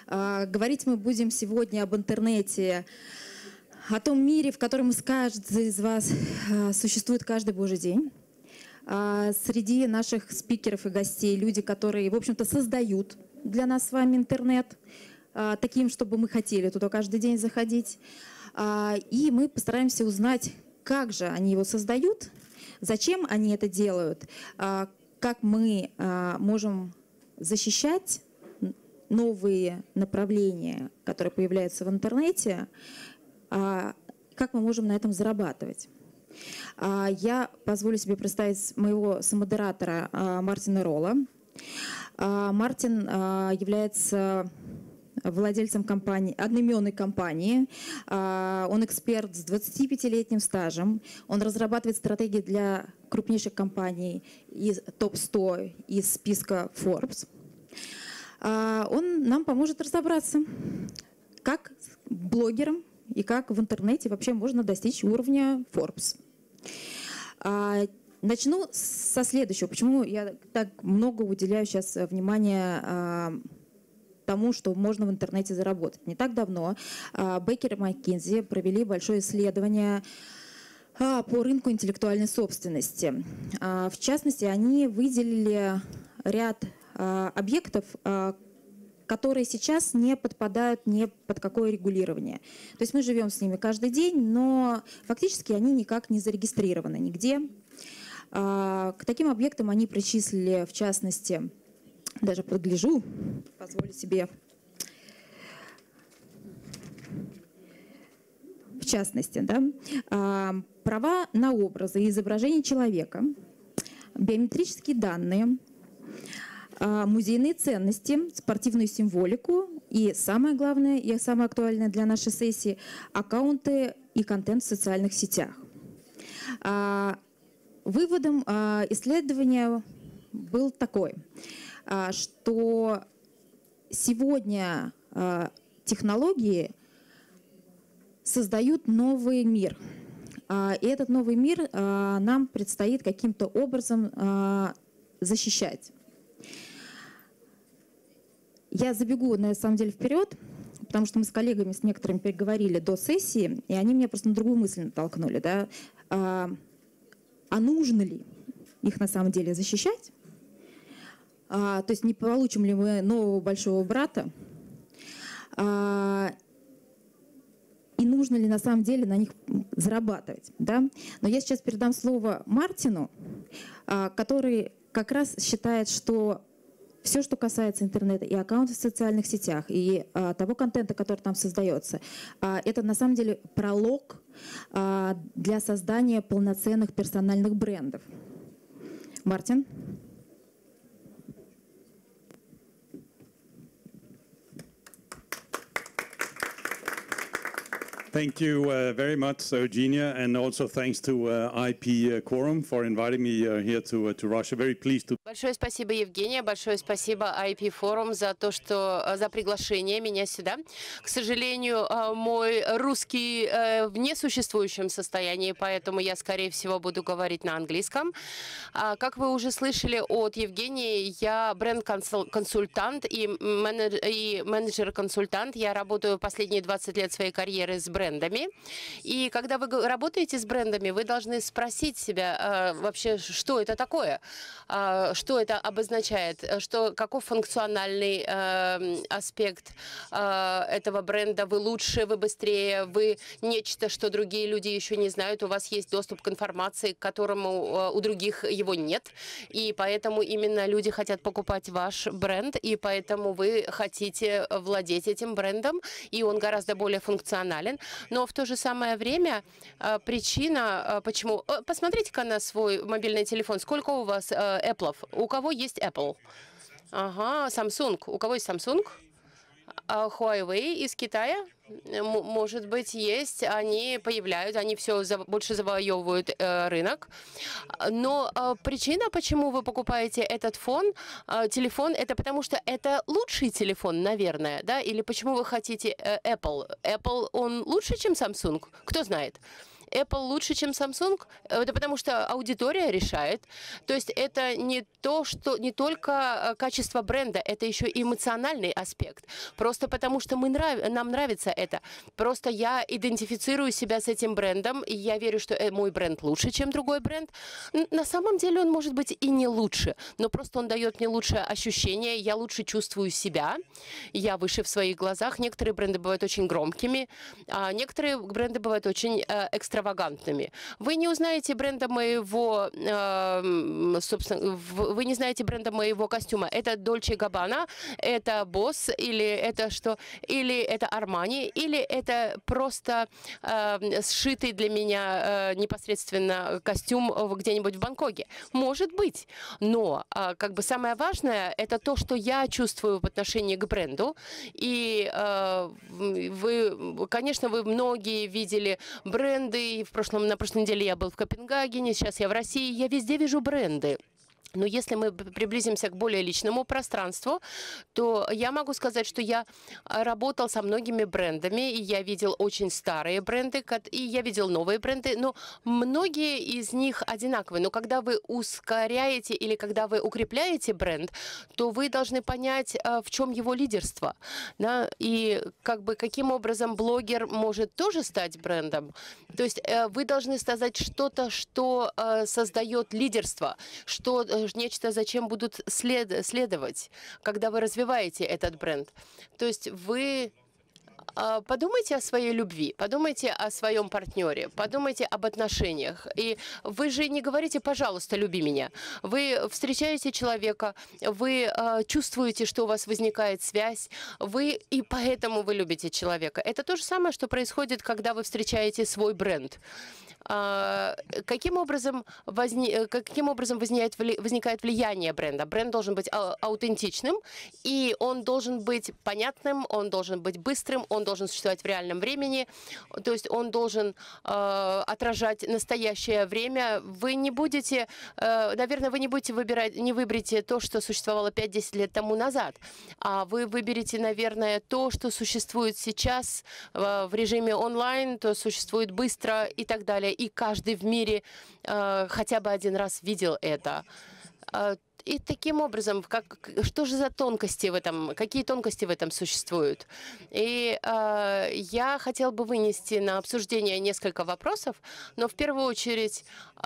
Говорить мы будем сегодня об интернете, о том мире, в котором каждый из вас существует каждый божий день. Среди наших спикеров и гостей люди, которые, в общем-то, создают для нас с вами интернет таким, чтобы мы хотели туда каждый день заходить. И мы постараемся узнать, как же они его создают, зачем они это делают, как мы можем защищать новые направления, которые появляются в интернете, как мы можем на этом зарабатывать. Я позволю себе представить моего самодератора Мартина Ролла. Мартин является владельцем компании, одноименной компании. Он эксперт с 25-летним стажем. Он разрабатывает стратегии для крупнейших компаний из топ-100 из списка Forbes. Он нам поможет разобраться, как блогерам и как в интернете вообще можно достичь уровня Forbes. Начну со следующего. Почему я так много уделяю сейчас внимания тому, что можно в интернете заработать. Не так давно Бейкер и Маккензи провели большое исследование по рынку интеллектуальной собственности. В частности, они выделили ряд объектов, которые сейчас не подпадают ни под какое регулирование. То есть мы живем с ними каждый день, но фактически они никак не зарегистрированы нигде. К таким объектам они причислили, в частности, даже подгляжу, позволю себе, в частности, да, права на образы и изображения человека, биометрические данные, музейные ценности, спортивную символику и, самое главное и самое актуальное для нашей сессии, аккаунты и контент в социальных сетях. Выводом исследования был такой, что сегодня технологии создают новый мир. И этот новый мир нам предстоит каким-то образом защищать. Я забегу, на самом деле, вперед, потому что мы с коллегами, с некоторыми переговорили до сессии, и они меня просто на другую мысль натолкнули. Да? А нужно ли их на самом деле защищать? То есть не получим ли мы нового большого брата? И нужно ли на самом деле на них зарабатывать? Да? Но я сейчас передам слово Мартину, который как раз считает, что все, что касается интернета и аккаунтов в социальных сетях, и того контента, который там создается, это на самом деле пролог для создания полноценных персональных брендов. Мартин? Thank you very much, Eugenia, and also thanks to IP Quorum for inviting me here to Russia. Very pleased to. Большое спасибо, Евгения, большое спасибо IP Forum за то, что за приглашение меня сюда. К сожалению, мой русский в несуществующем состоянии, поэтому я, скорее всего, буду говорить на английском. Как вы уже слышали от Евгении, я бренд-консультант и менеджер-консультант. Я работаю последние 20 лет своей карьеры с брендами. И когда вы работаете с брендами, вы должны спросить себя вообще, что это такое, что это обозначает, каков функциональный аспект этого бренда. Вы лучше, вы быстрее, вы нечто, что другие люди еще не знают. У вас есть доступ к информации, к которому у других его нет. И поэтому именно люди хотят покупать ваш бренд, и поэтому вы хотите владеть этим брендом, и он гораздо более функционален. Но в то же самое время причина, почему... Посмотрите-ка на свой мобильный телефон. Сколько у вас Apple? У кого есть Apple? Ага, Samsung. У кого есть Samsung? Huawei из Китая? Может быть, есть. Они появляются, они все больше завоевывают рынок. Но причина, почему вы покупаете этот телефон, это потому что это лучший телефон, наверное, да? Или почему вы хотите Apple? Apple, он лучше, чем Samsung? Кто знает? Apple лучше, чем Samsung? Это потому что аудитория решает. То есть это не только качество бренда, это еще и эмоциональный аспект. Просто потому что нам нравится это. Просто я идентифицирую себя с этим брендом, и я верю, что мой бренд лучше, чем другой бренд. На самом деле он может быть и не лучше, но просто он дает мне лучшее ощущение, я лучше чувствую себя, я выше в своих глазах. Некоторые бренды бывают очень громкими, а некоторые бренды бывают очень экстравагантными. Вы не узнаете бренда моего, собственно, вы не знаете бренда моего костюма. Это Dolce Gabbana, это Boss, или это что? Или это Armani, или это просто сшитый для меня непосредственно костюм где-нибудь в Бангкоке. Может быть. Но как бы самое важное — это то, что я чувствую в отношении к бренду. И конечно, вы многие видели бренды. На прошлой неделе я был в Копенгагене, сейчас я в России. Я везде вижу бренды. Но если мы приблизимся к более личному пространству, то я могу сказать, что я работал со многими брендами, и я видел очень старые бренды, и я видел новые бренды, но многие из них одинаковые. Но когда вы ускоряете или когда вы укрепляете бренд, то вы должны понять, в чем его лидерство. Да? И как бы каким образом блогер может тоже стать брендом. То есть вы должны сказать что-то, что создает лидерство, нечто, зачем будут следовать, когда вы развиваете этот бренд. То есть вы подумайте о своей любви, подумайте о своем партнере, подумайте об отношениях. И вы же не говорите: пожалуйста, люби меня. Вы встречаете человека, вы чувствуете, что у вас возникает связь, и поэтому вы любите человека. Это то же самое, что происходит, когда вы встречаете свой бренд. Каким образом возникает влияние бренда? Бренд должен быть аутентичным, и он должен быть понятным, он должен быть быстрым, он должен существовать в реальном времени, то есть он должен отражать настоящее время. Вы не будете, наверное, вы не выберете то, что существовало 5-10 лет тому назад, а вы выберете, наверное, то, что существует сейчас в режиме онлайн, то существует быстро и так далее. И каждый в мире хотя бы один раз видел это. И таким образом, что же за тонкости в этом, какие тонкости в этом существуют? И я хотел бы вынести на обсуждение несколько вопросов, но в первую очередь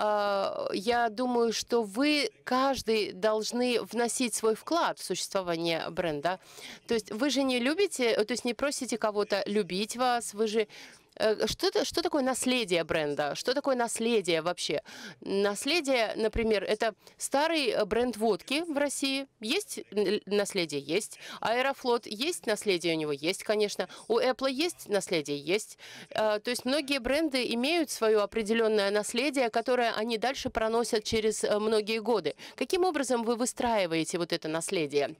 я думаю, что каждый должны вносить свой вклад в существование бренда. То есть вы же не любите, то есть не просите кого-то любить вас, вы же... Что такое наследие бренда? Что такое наследие вообще? Наследие, например, это старый бренд водки в России. Есть наследие? Есть. Аэрофлот есть наследие у него? Есть, конечно. У Apple есть наследие? Есть. То есть многие бренды имеют свое определенное наследие, которое они дальше проносят через многие годы. Каким образом вы выстраиваете вот это наследие?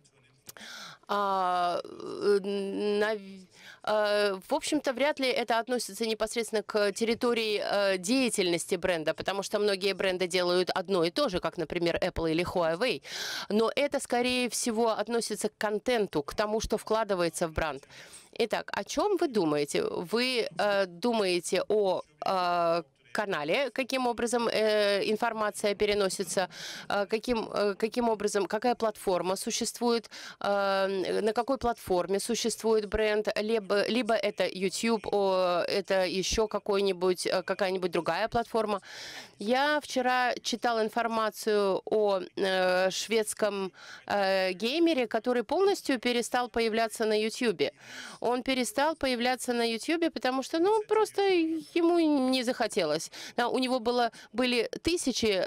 В общем-то, вряд ли это относится непосредственно к территории деятельности бренда, потому что многие бренды делают одно и то же, как, например, Apple или Huawei. Но это, скорее всего, относится к контенту, к тому, что вкладывается в бренд. Итак, о чем вы думаете? Вы думаете о канале, каким образом информация переносится, каким образом, какая платформа существует, на какой платформе существует бренд, либо это YouTube, это еще какая-нибудь другая платформа. Я вчера читал информацию о шведском геймере, который полностью перестал появляться на YouTube. Он перестал появляться на YouTube, потому что, просто ему не захотелось. У него были тысячи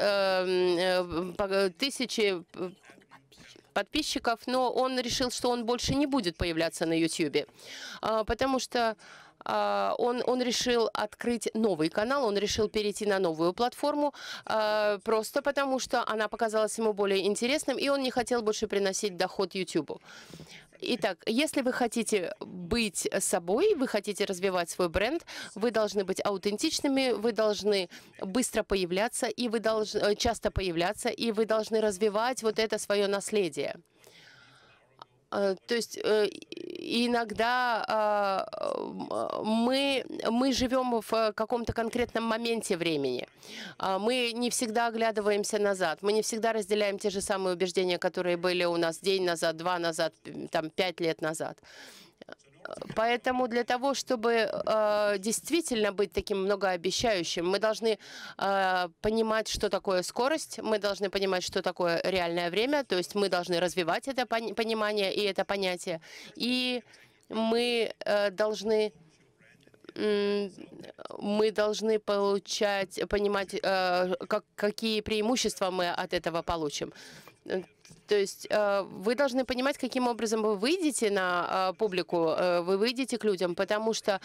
подписчиков, но он решил, что он больше не будет появляться на YouTube, потому что он решил открыть новый канал, он решил перейти на новую платформу, просто потому что она показалась ему более интересным, и он не хотел больше приносить доход YouTube. Итак, если вы хотите быть собой, вы хотите развивать свой бренд, вы должны быть аутентичными, вы должны быстро появляться, и вы должны часто появляться, и вы должны развивать вот это свое наследие. То есть иногда мы живем в каком-то конкретном моменте времени. Мы не всегда оглядываемся назад. Мы не всегда разделяем те же самые убеждения, которые были у нас день назад, 2 назад, там, 5 лет назад. Поэтому для того, чтобы действительно быть таким многообещающим, мы должны понимать, что такое скорость, мы должны понимать, что такое реальное время, то есть мы должны развивать это понимание и это понятие, и мы должны понимать, какие преимущества мы от этого получим. То есть вы должны понимать, каким образом вы выйдете на публику, вы выйдете к людям, потому что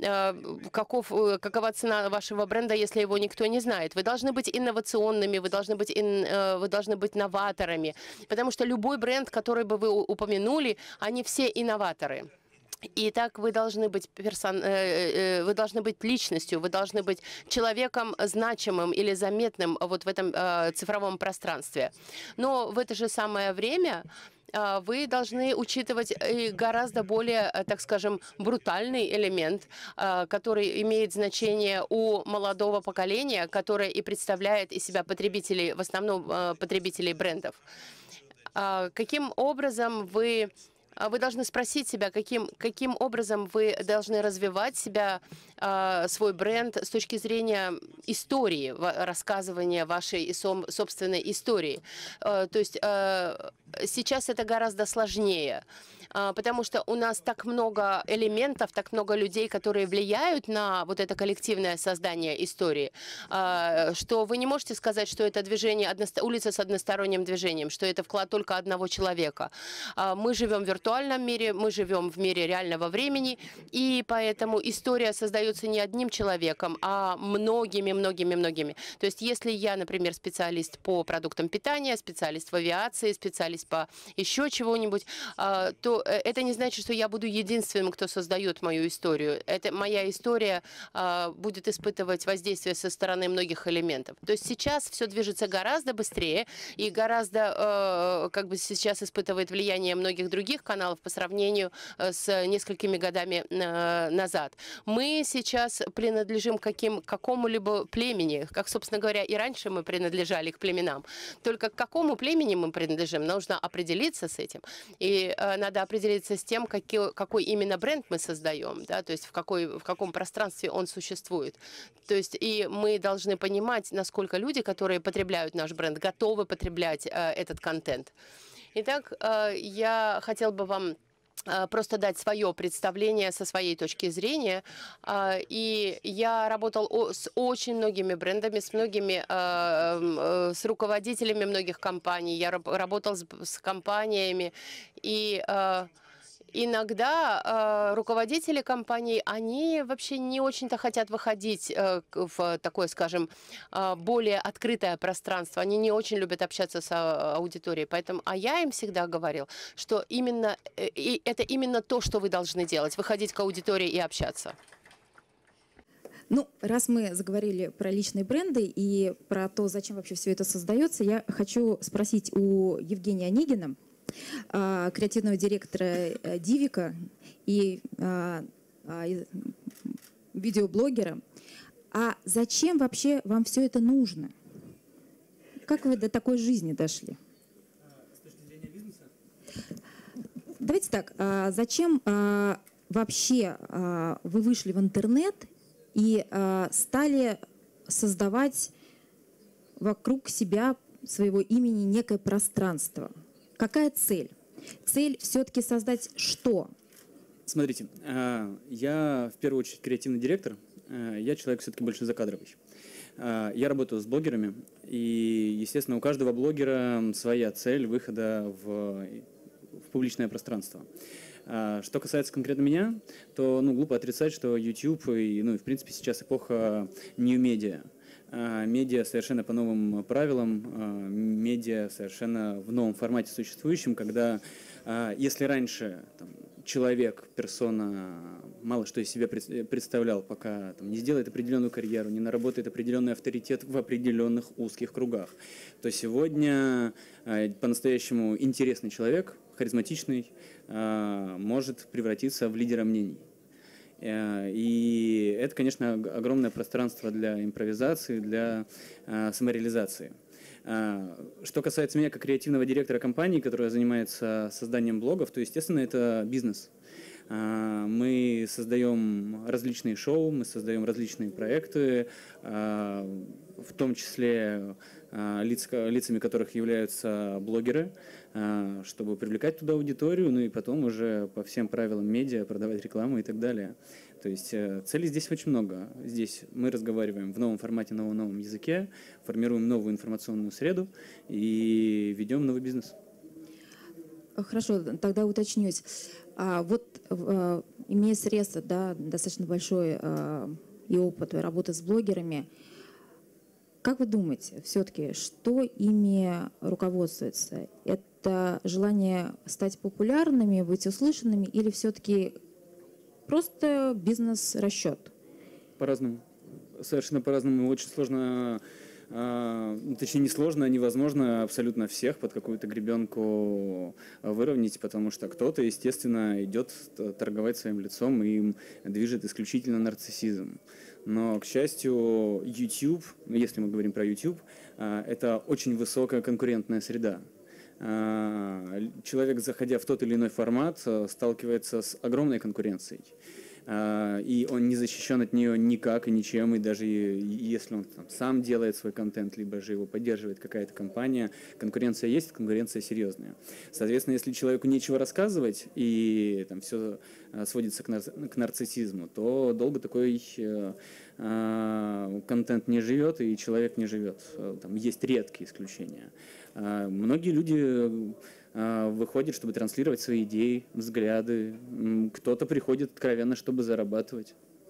какова цена вашего бренда, если его никто не знает. Вы должны быть инновационными, вы должны быть новаторами, потому что любой бренд, который бы вы упомянули, они все инноваторы. И так вы должны быть личностью, вы должны быть человеком значимым или заметным вот в этом цифровом пространстве. Но в это же самое время вы должны учитывать гораздо более, так скажем, брутальный элемент, который имеет значение у молодого поколения, которое и представляет из себя потребителей, в основном потребителей брендов. Каким образом вы должны спросить себя, каким образом вы должны развивать себя, свой бренд с точки зрения истории, рассказывания вашей собственной истории. То есть сейчас это гораздо сложнее, потому что у нас так много элементов, так много людей, которые влияют на вот это коллективное создание истории, что вы не можете сказать, что это движение, улица с односторонним движением, что это вклад только одного человека. Мы живем в виртуальном мире, мы живем в мире реального времени, и поэтому история создается не одним человеком, а многими. То есть если я, например, специалист по продуктам питания, специалист в авиации, специалист по еще чего-нибудь, то это не значит, что я буду единственным, кто создает мою историю. Моя история будет испытывать воздействие со стороны многих элементов. То есть сейчас все движется гораздо быстрее и гораздо сейчас испытывает влияние многих других каналов по сравнению с несколькими годами назад. Мы сейчас принадлежим какому-либо племени, как, собственно говоря, и раньше мы принадлежали к племенам. Только к какому племени мы принадлежим, нужно определиться с этим. И надо определиться с тем, какой именно бренд мы создаем, да, то есть в каком пространстве он существует. То есть и мы должны понимать, насколько люди, которые потребляют наш бренд, готовы потреблять этот контент. Итак, я хотел бы вам просто дать свое представление со своей точки зрения. И я работал с очень многими брендами, с руководителями многих компаний. Я работал с компаниями. И иногда руководители компаний, они вообще не очень-то хотят выходить в такое, скажем, более открытое пространство. Они не очень любят общаться с аудиторией. Поэтому, я им всегда говорил, что это именно то, что вы должны делать, выходить к аудитории и общаться. Ну, раз мы заговорили про личные бренды и про то, зачем вообще все это создается, я хочу спросить у Евгения Онегина, креативного директора Дивика и видеоблогера. А зачем вообще вам все это нужно? Как вы до такой жизни дошли? С точки зрения бизнеса? Давайте так. Зачем вообще вы вышли в интернет и стали создавать вокруг себя, своего имени, некое пространство? Какая цель? Цель все-таки создать что? Смотрите, я в первую очередь креативный директор, я человек все-таки больше закадровый. Я работаю с блогерами, и, естественно, у каждого блогера своя цель выхода в публичное пространство. Что касается конкретно меня, то глупо отрицать, что YouTube и, в принципе, сейчас эпоха нью-медиа. Медиа совершенно по новым правилам, медиа совершенно в новом формате существующем, когда если раньше человек, персона мало что из себя представлял, пока не сделает определенную карьеру, не наработает определенный авторитет в определенных узких кругах, то сегодня по-настоящему интересный человек харизматичный, может превратиться в лидера мнений. И это, конечно, огромное пространство для импровизации, для самореализации. Что касается меня как креативного директора компании, которая занимается созданием блогов, то, естественно, это бизнес. Мы создаем различные шоу, мы создаем различные проекты, в том числе лицами которых являются блогеры, чтобы привлекать туда аудиторию, ну и потом уже по всем правилам медиа продавать рекламу и так далее. То есть целей здесь очень много. Здесь мы разговариваем в новом формате, на новом языке, формируем новую информационную среду и ведем новый бизнес. Хорошо, тогда уточнюсь. Имея средства, да, достаточно большой и опыт работы с блогерами, как вы думаете, все-таки, что ими руководствуется? Это желание стать популярными, быть услышанными или все-таки просто бизнес-расчет? По-разному. Совершенно по-разному. Очень сложно, точнее не сложно, а невозможно абсолютно всех под какую-то гребенку выровнять, потому что кто-то, естественно, идет торговать своим лицом и им движет исключительно нарциссизм. Но, к счастью, YouTube, если мы говорим про YouTube, это очень высокая конкурентная среда. Человек, заходя в тот или иной формат, сталкивается с огромной конкуренцией. И он не защищен от нее никак и ничем, и даже если он сам делает свой контент, либо же его поддерживает какая-то компания, конкуренция есть, конкуренция серьезная. Соответственно, если человеку нечего рассказывать, и там все сводится к нарциссизму, то долго такой контент не живет, и человек не живет. Там есть редкие исключения. Многие люди выходит, чтобы транслировать свои идеи, взгляды. Кто-то приходит откровенно, чтобы зарабатывать.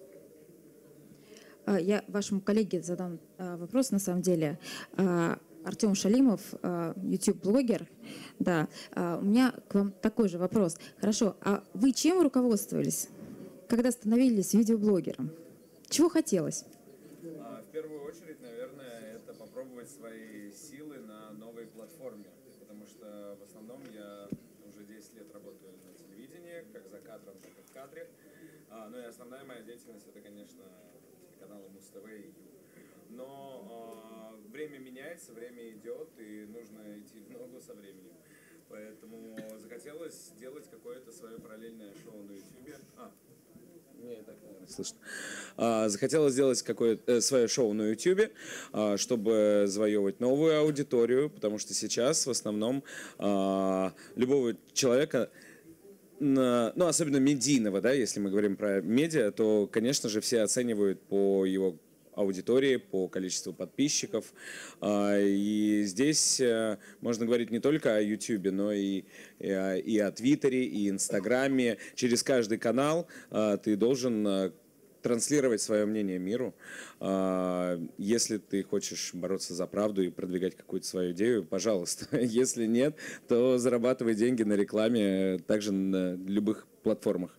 Я вашему коллеге задам вопрос, на самом деле. Артем Шалимов, YouTube-блогер. Да. У меня к вам такой же вопрос. Хорошо, а вы чем руководствовались, когда становились видеоблогером? Чего хотелось? В первую очередь, наверное, это попробовать свои силы на новой платформе. Потому что в основном я уже 10 лет работаю на телевидении, как за кадром, так и в кадре. Ну и основная моя деятельность — это, конечно, телеканалы Муз-ТВ и Ю. Но время меняется, время идет, и нужно идти в ногу со временем. Поэтому захотелось сделать какое-то свое параллельное шоу на YouTube. Мне так, наверное, слышно. Захотелось сделать какое-то свое шоу на YouTube, чтобы завоевывать новую аудиторию, потому что сейчас в основном любого человека, ну, особенно медийного, да, если мы говорим про медиа, то, конечно же, все оценивают по его аудитории, по количеству подписчиков. И здесь можно говорить не только о YouTube, но и о Твиттере, и Инстаграме. Через каждый канал ты должен транслировать свое мнение миру. Если ты хочешь бороться за правду и продвигать какую-то свою идею, пожалуйста. Если нет, то зарабатывай деньги на рекламе, также на любых платформах.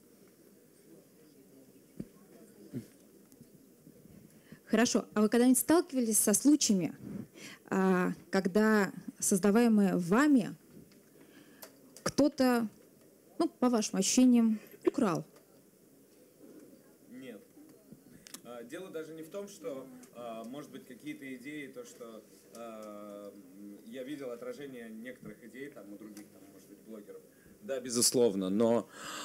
Хорошо. А вы когда-нибудь сталкивались со случаями, когда создаваемое вами кто-то, ну, по вашим ощущениям, украл? Нет. Дело даже не в том, что, может быть, какие-то идеи, то, что я видел отражение некоторых идей там, у других, там, может быть, блогеров. Да, безусловно, но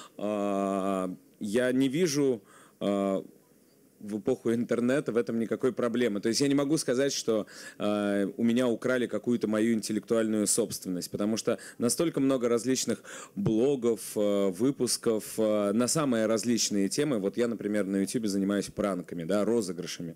я не вижу в эпоху интернета в этом никакой проблемы. То есть я не могу сказать, что у меня украли какую-то мою интеллектуальную собственность, потому что настолько много различных блогов, выпусков на самые различные темы. Вот я, например, на YouTube занимаюсь пранками, да, розыгрышами.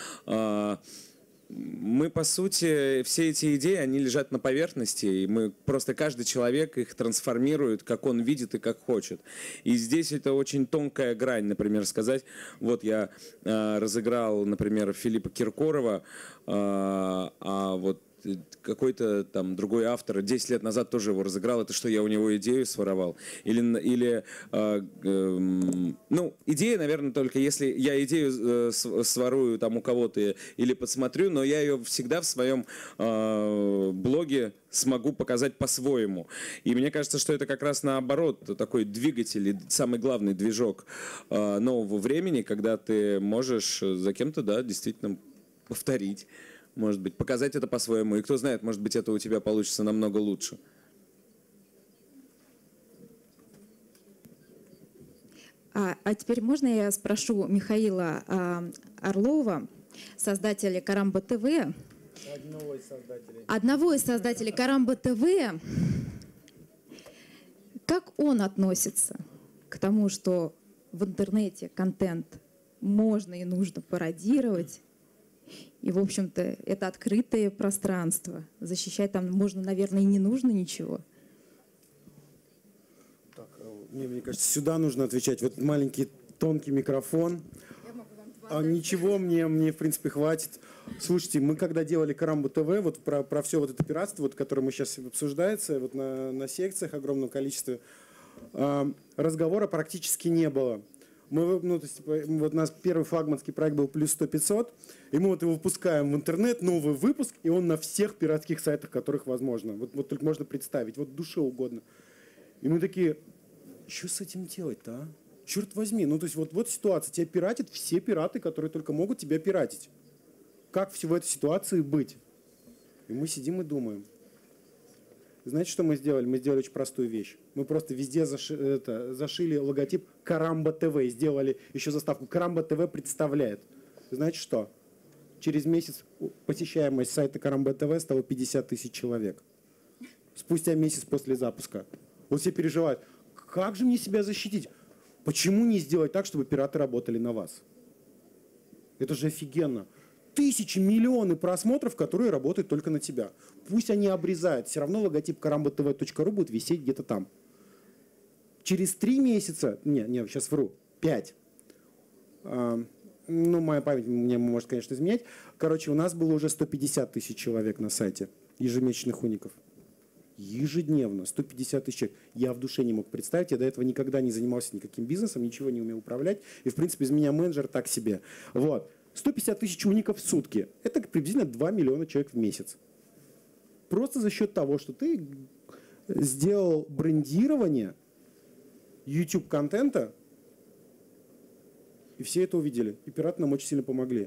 Мы, по сути, все эти идеи, они лежат на поверхности, и мы просто каждый человек их трансформирует, как он видит и как хочет. И здесь это очень тонкая грань, например, сказать, вот я разыграл, например, Филиппа Киркорова, а вот какой-то там другой автор 10 лет назад тоже его разыграл, это что, я у него идею своровал? Ну, идея, наверное, только если я идею сворую там у кого-то или подсмотрю, но я ее всегда в своем блоге смогу показать по-своему. И мне кажется, что это как раз наоборот, такой двигатель и самый главный движок нового времени, когда ты можешь за кем-то, да, действительно повторить, может быть, показать это по-своему. И кто знает, может быть, это у тебя получится намного лучше. А теперь можно я спрошу Михаила Орлова, создателя Карамба ТВ, одного из создателей Карамба ТВ, как он относится к тому, что в интернете контент можно и нужно пародировать, и, в общем-то, это открытое пространство, защищать там можно, наверное, и не нужно ничего. Так, мне кажется, сюда нужно отвечать. Вот маленький тонкий микрофон. Ничего, мне, в принципе, хватит. Слушайте, мы когда делали Карамбу ТВ, вот про все вот это пиратство, вот, которое мы сейчас обсуждается, вот на секциях огромном количестве, разговора практически не было. Мы, ну, то есть, вот у нас первый флагманский проект был «Плюс 100-500», и мы вот его выпускаем в интернет, новый выпуск, и он на всех пиратских сайтах, которых возможно. Вот только можно представить, вот душе угодно. И мы такие, что с этим делать-то, а? Черт возьми, ну то есть вот ситуация, тебя пиратят все пираты, которые только могут тебя пиратить. Как в этой ситуации быть? И мы сидим и думаем. Знаете, что мы сделали? Мы сделали очень простую вещь. Мы просто везде зашили логотип Карамба ТВ и сделали еще заставку Карамба ТВ представляет. Знаете что? Через месяц посещаемость сайта Карамба ТВ стала 50 тысяч человек. Спустя месяц после запуска. Вот все переживают, как же мне себя защитить? Почему не сделать так, чтобы пираты работали на вас? Это же офигенно. Тысячи, миллионы просмотров, которые работают только на тебя. Пусть они обрезают, все равно логотип karambatv.ru будет висеть где-то там. Через 3 месяца, сейчас вру, 5. Ну, моя память мне может, конечно, изменять. Короче, у нас было уже 150 тысяч человек на сайте, ежемесячных уников. Ежедневно, 150 тысяч человек. Я в душе не мог представить, я до этого никогда не занимался никаким бизнесом, ничего не умел управлять. И, в принципе, из меня менеджер так себе. Вот. 150 тысяч уников в сутки. Это приблизительно 2 миллиона человек в месяц. Просто за счет того, что ты сделал брендирование YouTube-контента, и все это увидели. И пираты нам очень сильно помогли.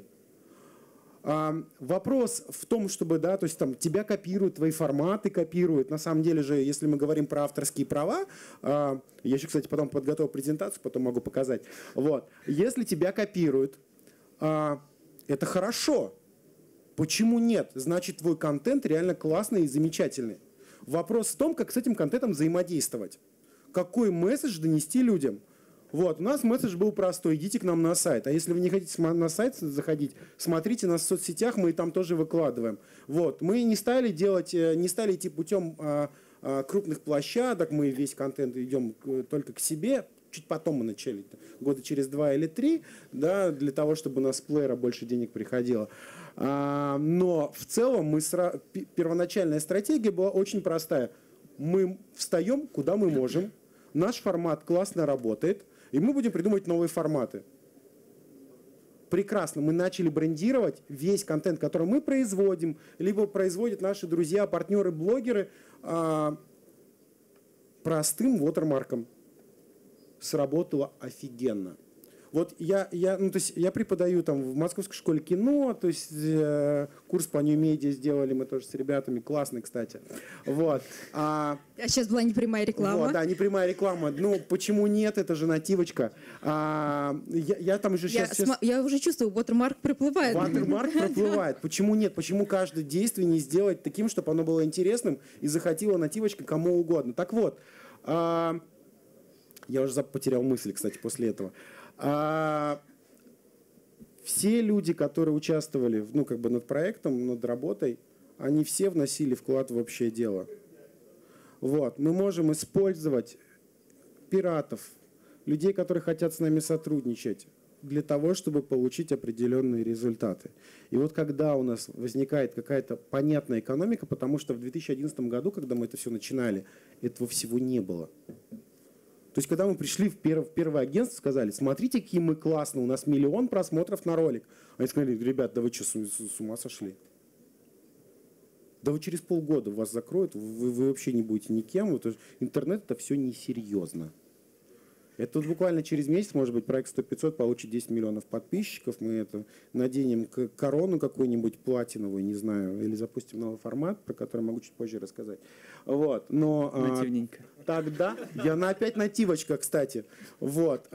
Вопрос в том, чтобы, да, то есть там тебя копируют, твои форматы копируют. На самом деле же, если мы говорим про авторские права, я еще, кстати, потом подготовил презентацию, потом могу показать. Вот. Если тебя копируют, это хорошо. Почему нет? Значит, твой контент реально классный и замечательный. Вопрос в том, как с этим контентом взаимодействовать. Какой месседж донести людям? Вот, у нас месседж был простой. Идите к нам на сайт. А если вы не хотите на сайт заходить, смотрите нас в соцсетях, мы там тоже выкладываем. Вот, мы не стали идти путем крупных площадок, мы весь контент идем только к себе. Чуть потом мы начали, года через 2 или 3, да, для того, чтобы у нас с плеера больше денег приходило. Но в целом первоначальная стратегия была очень простая. Мы встаем, куда мы можем, наш формат классно работает, и мы будем придумывать новые форматы. Прекрасно, мы начали брендировать весь контент, который мы производим, либо производят наши друзья, партнеры, блогеры, простым вотермарком. Сработало офигенно. Вот я преподаю там в Московской школе кино, то есть курс по нью-медиа сделали мы тоже с ребятами, классный, кстати. Вот. А сейчас была непрямая реклама. Вот, да, непрямая реклама. Ну, почему нет, это же нативочка. Я там уже сейчас... Я уже чувствую, watermark проплывает. Watermark проплывает. Почему нет? Почему каждое действие не сделать таким, чтобы оно было интересным и захотело нативочка кому угодно? Так вот, я уже потерял мысль, кстати, после этого. Все люди, которые участвовали над проектом, над работой, они все вносили вклад в общее дело. Вот. Мы можем использовать пиратов, людей, которые хотят с нами сотрудничать, для того, чтобы получить определенные результаты. И вот когда у нас возникает какая-то понятная экономика, потому что в 2011 году, когда мы это все начинали, этого всего не было. То есть, когда мы пришли в первое агентство, сказали, смотрите, какие мы классные, у нас 1 миллион просмотров на ролик. Они сказали, ребят, да вы что, с ума сошли? Да вы через полгода вас закроют, вы вообще не будете никем. Вот интернет это все несерьезно. Это вот буквально через месяц, может быть, проект 100-500 получит 10 миллионов подписчиков. Мы это наденем корону какую-нибудь платиновую, не знаю, или запустим новый формат, про который могу чуть позже рассказать. Вот. Но Нативненько. тогда, я опять нативочка, кстати. Вот.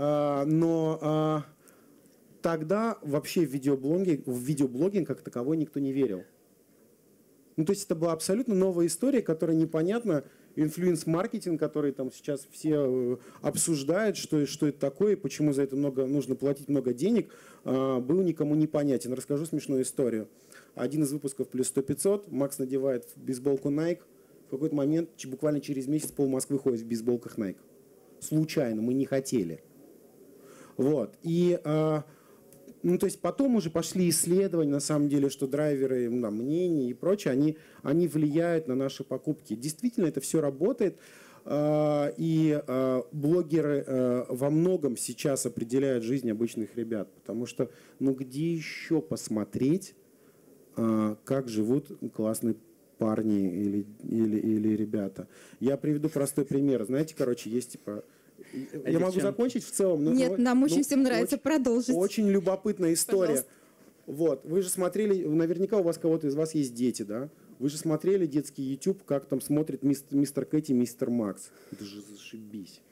Но тогда вообще в видеоблогинг как таковой никто не верил. Ну, то есть это была абсолютно новая история, которая непонятна. Инфлюенс-маркетинг, который там сейчас все обсуждают, что это такое, почему за это нужно платить много денег, был никому непонятен. Расскажу смешную историю. Один из выпусков плюс 100-500, Макс надевает бейсболку Nike, в какой-то момент, буквально через месяц, пол Москвы ходит в бейсболках Nike. Случайно, мы не хотели. Вот. И ну, то есть потом уже пошли исследования, на самом деле, что драйверы, мнения и прочее, они влияют на наши покупки. Действительно, это все работает. И блогеры во многом сейчас определяют жизнь обычных ребят. Потому что, ну где еще посмотреть, как живут классные парни или ребята? Я приведу простой пример. Знаете, короче, есть типа... Я могу закончить в целом? Нет, нам очень всем нравится продолжить. Очень любопытная история. Пожалуйста. Вот, вы же смотрели, наверняка у вас кого-то из вас есть дети, да? Вы же смотрели детский YouTube, как там смотрит мистер Кэти, мистер Макс. Это же зашибись.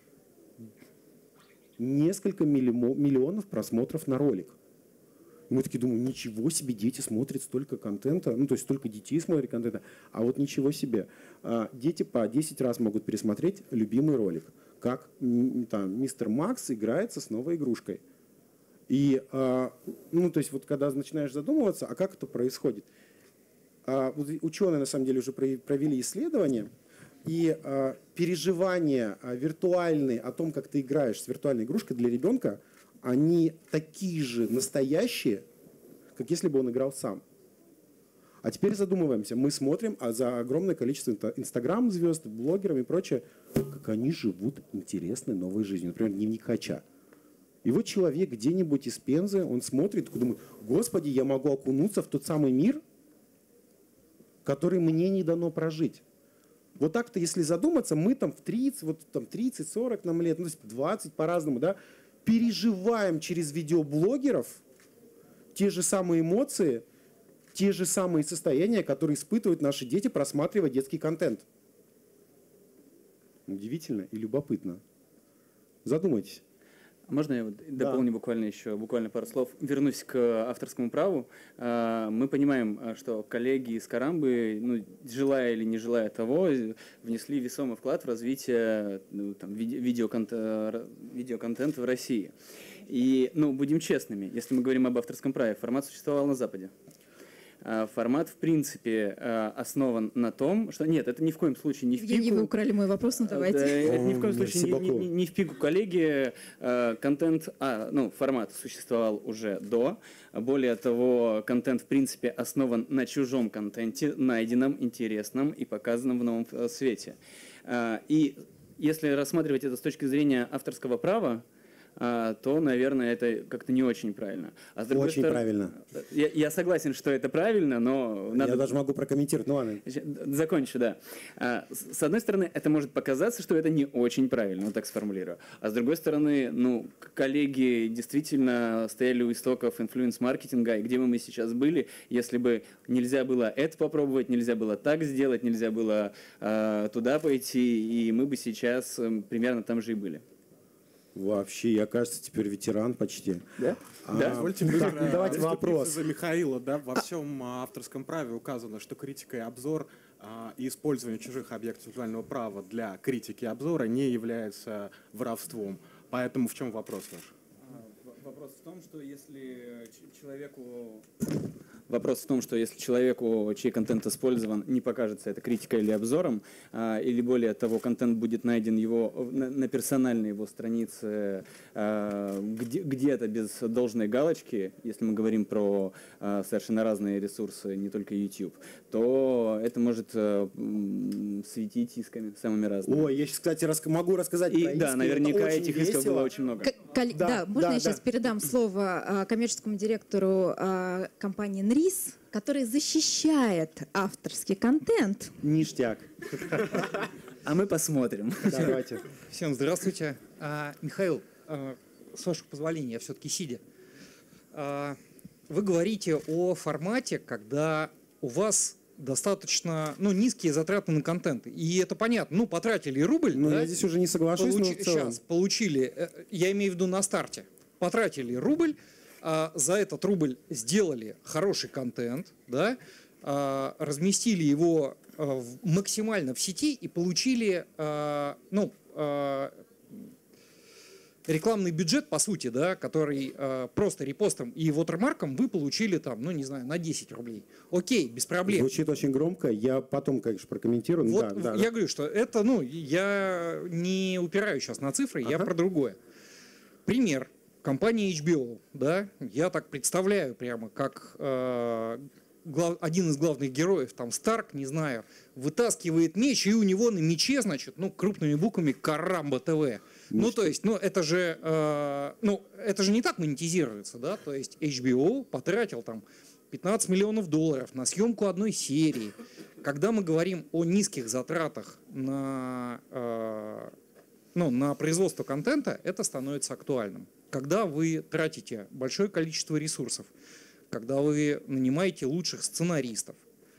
Несколько миллионов просмотров на ролик. И мы такие думаем, ничего себе, дети смотрят столько контента, ну то есть столько детей смотрят контента, а вот ничего себе. Дети по 10 раз могут пересмотреть любимый ролик, как там мистер Макс играется с новой игрушкой. И, ну то есть вот когда начинаешь задумываться, а как это происходит? Вот ученые на самом деле уже провели исследования, и переживания виртуальные о том, как ты играешь с виртуальной игрушкой для ребенка, они такие же настоящие, как если бы он играл сам. А теперь задумываемся, мы смотрим за огромное количество инстаграм-звезд, блогеров и прочее, как они живут интересной новой жизнью. Например, дневник Хача. И вот человек где-нибудь из Пензы, он смотрит и думает, господи, я могу окунуться в тот самый мир, который мне не дано прожить. Вот так-то, если задуматься, мы там в 30, вот там 30-40 нам лет, ну, то есть 20 по-разному, да, переживаем через видеоблогеров те же самые эмоции, те же самые состояния, которые испытывают наши дети, просматривая детский контент. Удивительно и любопытно. Задумайтесь. Можно я дополню буквально пару слов? Вернусь к авторскому праву. Мы понимаем, что коллеги из Карамбы, ну, желая или не желая того, внесли весомый вклад в развитие видеоконтента в России. И, ну, будем честными, если мы говорим об авторском праве, формат существовал на Западе. Формат, в принципе, основан на том, что... Нет, это ни в коем случае не в пику... Евгений, вы украли мой вопрос, но давайте. Да, это ни в коем случае не в пику коллеги. Формат существовал уже до. Более того, контент, в принципе, основан на чужом контенте, найденном, интересном и показанном в новом свете. И если рассматривать это с точки зрения авторского права, то, наверное, это как-то не очень правильно. А с другой очень стороны, правильно. Я согласен, что это правильно, но... Я даже могу прокомментировать, ну ладно. Закончу, да. С одной стороны, это может показаться, что это не очень правильно, вот так сформулирую. А с другой стороны, ну, коллеги действительно стояли у истоков инфлюенс-маркетинга, и где бы мы сейчас были, если бы нельзя было это попробовать, нельзя было так сделать, нельзя было туда пойти, и мы бы сейчас примерно там же и были. Вообще, я, кажется, теперь ветеран почти. Да? Позвольте мне давайте вопрос. за Михаила. Да? Во всем авторском праве указано, что критика и обзор и использование чужих объектов интеллектуального права для критики и обзора не является воровством. Поэтому в чем вопрос ваш? Вопрос в том, что если человеку Вопрос в том, что если человеку, чей контент использован, не покажется это критикой или обзором, или более того, контент будет найден на персональной его странице где-то без должной галочки, если мы говорим про совершенно разные ресурсы, не только YouTube, то это может светить исками самыми разными. Ой, я сейчас, кстати, могу рассказать про иски. Да, наверняка этих исков было очень много. Да, можно я сейчас передам слово коммерческому директору компании НРИС, который защищает авторский контент. Ништяк. А мы посмотрим. Давайте. Всем здравствуйте. Михаил, с вашего позволения, я все-таки сидя. Вы говорите о формате, когда у вас достаточно низкие затраты на контент. И это понятно. Потратили рубль. Но я здесь уже не соглашусь, но в целом. Сейчас получили, я имею в виду на старте, потратили рубль, за этот рубль сделали хороший контент, да, разместили его максимально в сети и получили рекламный бюджет, по сути, да, который просто репостом и вотермарком вы получили там, не знаю, на 10 рублей. Окей, без проблем. Звучит очень громко, я потом, конечно, прокомментирую. Вот я говорю, что это, я не упираю сейчас на цифры, я про другое. Пример. Компания HBO, да, я так представляю прямо, как один из главных героев, там, Старк, не знаю, вытаскивает меч, и у него на мече, значит, крупными буквами «Карамба ТВ». То есть, это же не так монетизируется, да, то есть HBO потратил там 15 миллионов долларов на съемку одной серии. Когда мы говорим о низких затратах на производство контента, это становится актуальным. Когда вы тратите большое количество ресурсов, когда вы нанимаете лучших сценаристов,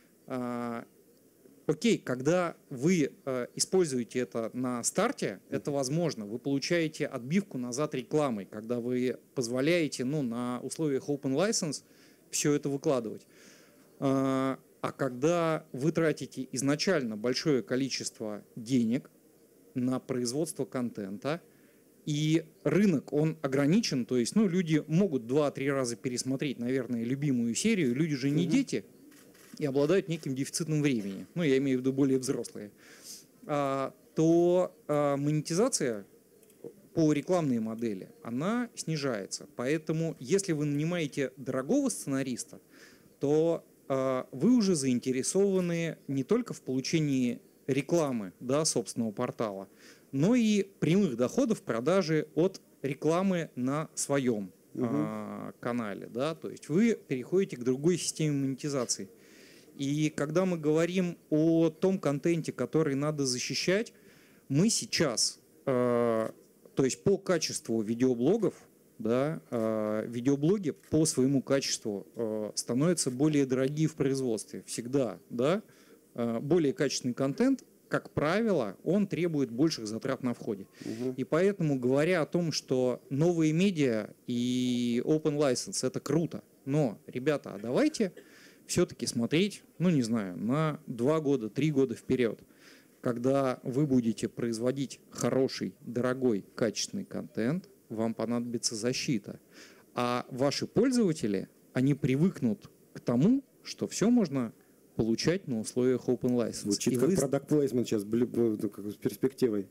окей, когда вы используете это на старте, это возможно. Вы получаете отбивку назад рекламой, когда вы позволяете на условиях open license все это выкладывать. А когда вы тратите изначально большое количество денег на производство контента, и рынок, он ограничен, то есть, люди могут 2-3 раза пересмотреть, наверное, любимую серию, люди же не дети и обладают неким дефицитным времени, я имею в виду более взрослые, то монетизация по рекламной модели, она снижается. Поэтому, если вы нанимаете дорогого сценариста, то вы уже заинтересованы не только в получении рекламы, да, собственного портала, но и прямых доходов продажи от рекламы на своем канале. Да? То есть вы переходите к другой системе монетизации. И когда мы говорим о том контенте, который надо защищать, мы сейчас, то есть по качеству видеоблогов, да, видеоблоги по своему качеству становятся более дорогие в производстве. Всегда, да, более качественный контент, как правило, он требует больших затрат на входе. И поэтому, говоря о том, что новые медиа и open license — это круто, но, ребята, давайте все-таки смотреть, не знаю, на 2 года, 3 года вперед, когда вы будете производить хороший, дорогой, качественный контент, вам понадобится защита. А ваши пользователи, они привыкнут к тому, что все можно получать на условиях open license. Звучит как product placement сейчас, с перспективой.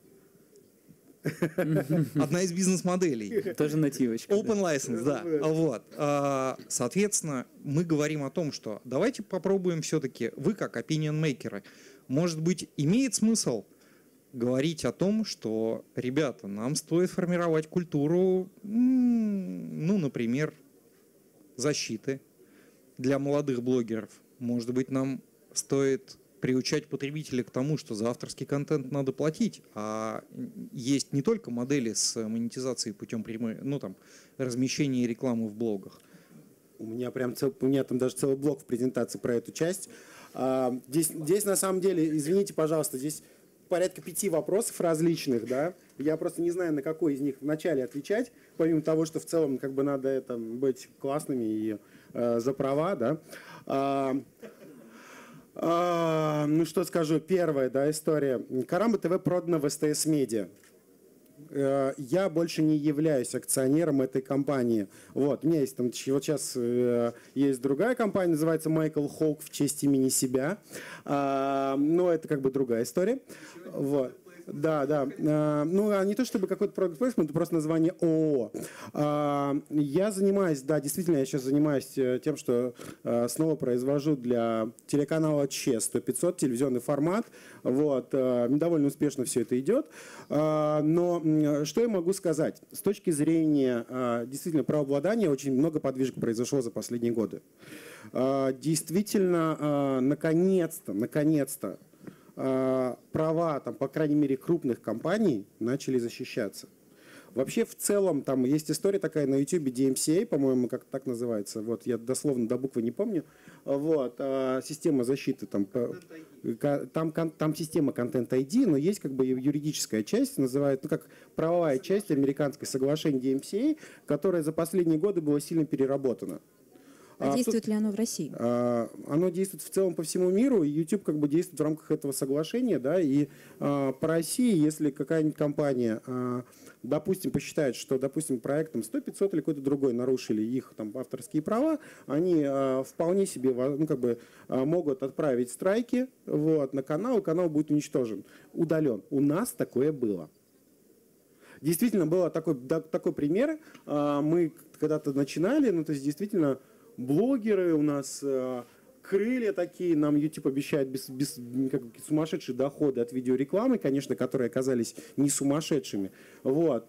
Одна из бизнес-моделей. Тоже нативочка. Open license, да. Вот. Соответственно, мы говорим о том, что давайте попробуем все-таки, вы как opinion-мейкеры, может быть, имеет смысл говорить о том, что, ребята, нам стоит формировать культуру, например, защиты для молодых блогеров. Может быть, нам стоит приучать потребителя к тому, что за авторский контент надо платить, а есть не только модели с монетизацией путем прямой, размещения рекламы в блогах. У меня там даже целый блог в презентации про эту часть. Здесь на самом деле, извините, пожалуйста, здесь порядка 5 вопросов различных, да. Я просто не знаю, на какой из них вначале отвечать, помимо того, что в целом надо быть классными и за права, да. Что скажу, первая, да, история. Карамба ТВ продана в СТС Медиа. я больше не являюсь акционером этой компании. Вот, у меня есть там, вот сейчас есть другая компания, называется Майкл Хоук в честь имени себя. Но это как бы другая история. Вот. Да, да. Ну, не то чтобы какой-то продукт плейсмент, это просто название ООО. Я занимаюсь, да, действительно, я сейчас занимаюсь тем, что снова произвожу для телеканала Че 100-500 телевизионный формат. Вот. Довольно успешно все это идет. Но что я могу сказать? С точки зрения действительно правообладания очень много подвижек произошло за последние годы. Действительно, наконец-то, права, там, по крайней мере, крупных компаний начали защищаться. Вообще, в целом, там есть история такая на YouTube, DMCA, по-моему, как так называется. Вот, я дословно до буквы не помню. Вот, система защиты, там система Content ID, но есть как бы юридическая часть, называют, ну, как правовая часть американской соглашения DMCA, которая за последние годы была сильно переработана. А действует ли оно в России? Оно действует в целом по всему миру, и YouTube как бы действует в рамках этого соглашения, да, и по России, если какая-нибудь компания, допустим, посчитает, что, допустим, проектом 100-500 или какой-то другой нарушили их там авторские права, они вполне себе, ну, как бы, могут отправить страйки, вот, на канал, и канал будет уничтожен, удален. У нас такое было. Действительно, был такой пример. Мы когда-то начинали, ну, то есть, действительно, блогеры у нас, крылья такие, нам YouTube обещает сумасшедшие доходы от видеорекламы, конечно, которые оказались не сумасшедшими. Вот.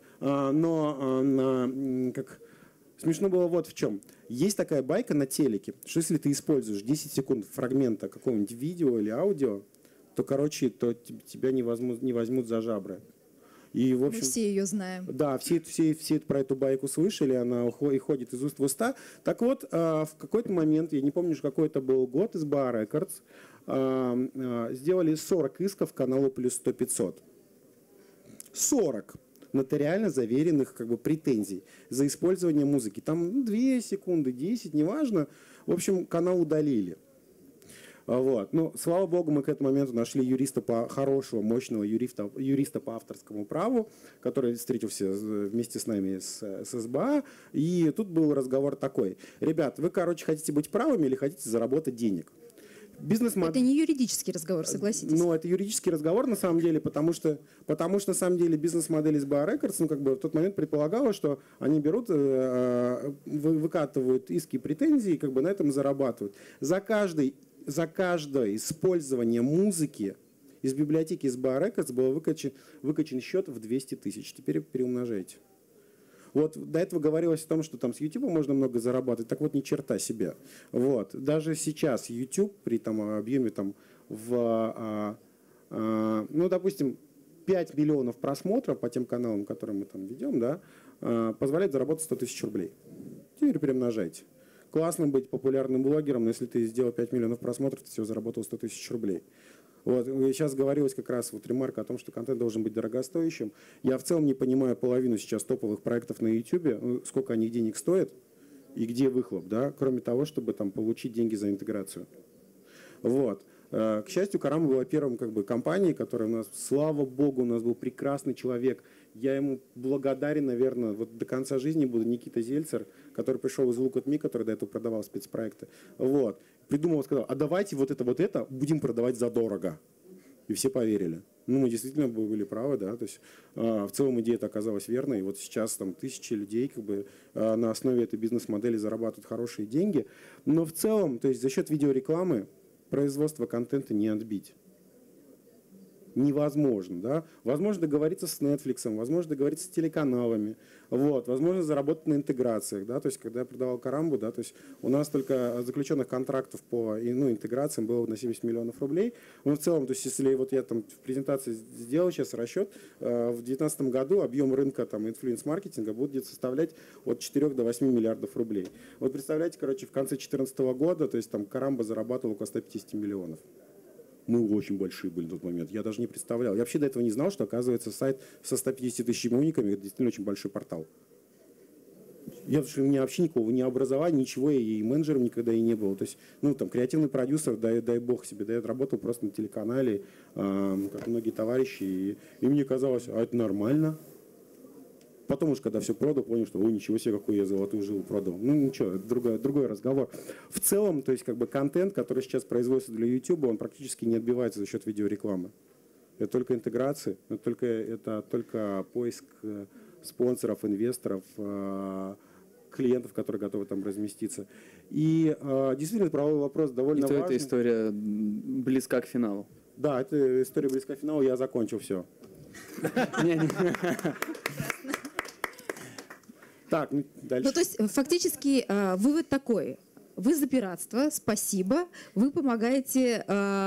Но как смешно было вот в чем. Есть такая байка на телеке, что если ты используешь 10 секунд фрагмента какого-нибудь видео или аудио, то, короче, тебя не возьмут за жабры. И, в общем, мы все ее знаем. Да, все про эту байку слышали, она ходит из уст в уста. Так вот, в какой-то момент, я не помню, какой это был год, SBA Records сделали 40 исков каналу плюс 100-500. 40 нотариально заверенных как бы претензий за использование музыки. Там 2 секунды, 10, неважно. В общем, канал удалили. Вот. Ну, слава богу, мы к этому моменту нашли хорошего, мощного юриста по авторскому праву, который встретился вместе с нами с СБА. И тут был разговор такой. Ребят, вы, короче, хотите быть правыми или хотите заработать денег? Это не юридический разговор, согласитесь. Ну, это юридический разговор, на самом деле, потому что на самом деле, бизнес-модель SBA Records, ну, как бы в тот момент предполагала, что они берут, выкатывают иски и претензии, и как бы на этом зарабатывают. За каждое использование музыки из библиотеки SBA Records был выкачан счет в 200 тысяч. Теперь переумножайте. Вот до этого говорилось о том, что там с YouTube можно много зарабатывать. Так вот, ни черта себе. Вот. Даже сейчас YouTube при там, объеме там, ну, допустим, 5 миллионов просмотров по тем каналам, которые мы там ведем, да, позволяет заработать 100 тысяч рублей. Теперь перемножайте. Классно быть популярным блогером, но если ты сделал 5 миллионов просмотров, ты всего заработал 100 тысяч рублей. Вот. Сейчас говорилось как раз вот ремарка о том, что контент должен быть дорогостоящим. Я в целом не понимаю половину сейчас топовых проектов на YouTube, сколько они денег стоят и где выхлоп, да, кроме того, чтобы там получить деньги за интеграцию. Вот. К счастью, Карама была первым как бы, компанией, которая у нас, слава богу, у нас был прекрасный человек. Я ему благодарен, наверное, вот до конца жизни буду, Никита Зельцер, который пришел из Look at Me, который до этого продавал спецпроекты. Вот. Придумал, сказал, а давайте вот это будем продавать задорого. И все поверили. Ну, мы действительно были правы, да, то есть в целом идея-то оказалась верной. И вот сейчас там тысячи людей как бы на основе этой бизнес-модели зарабатывают хорошие деньги. Но в целом, то есть за счет видеорекламы производство контента не отбить. Невозможно, да. Возможно договориться с Netflix, возможно договориться с телеканалами, вот, возможно заработать на интеграциях, да, то есть когда я продавал Карамбу, да, то есть у нас только заключенных контрактов по интеграциям было на 70 миллионов рублей, но в целом, то есть если вот я там в презентации сделал сейчас расчет, в 2019 году объем рынка там инфлюенс-маркетинга будет составлять от 4 до 8 миллиардов рублей. Вот представляете, короче, в конце 2014 года, то есть там Карамба зарабатывал около 150 миллионов. Мы очень большие были в тот момент. Я даже не представлял. Я вообще до этого не знал, что, оказывается, сайт со 150 тысячами униками – это действительно очень большой портал. У меня вообще никакого ни образования, ничего, и менеджером никогда и не был. То есть, ну, там, креативный продюсер, дай бог себе, да, я работал просто на телеканале, как многие товарищи, и мне казалось, а это нормально. Потом уж, когда все продал, понял, что, ой, ничего себе, какую я золотую жилу продал. Ну, ничего, это другой разговор. В целом, то есть, как бы контент, который сейчас производится для YouTube, он практически не отбивается за счет видеорекламы. Это только интеграции, это только поиск спонсоров, инвесторов, клиентов, которые готовы там разместиться. И действительно, правовой вопрос довольно важный. Эта история близка к финалу. Да, эта история близка к финалу, я закончил все. Так, дальше. Ну, то есть, фактически, вывод такой. Вы за пиратство, спасибо. Вы помогаете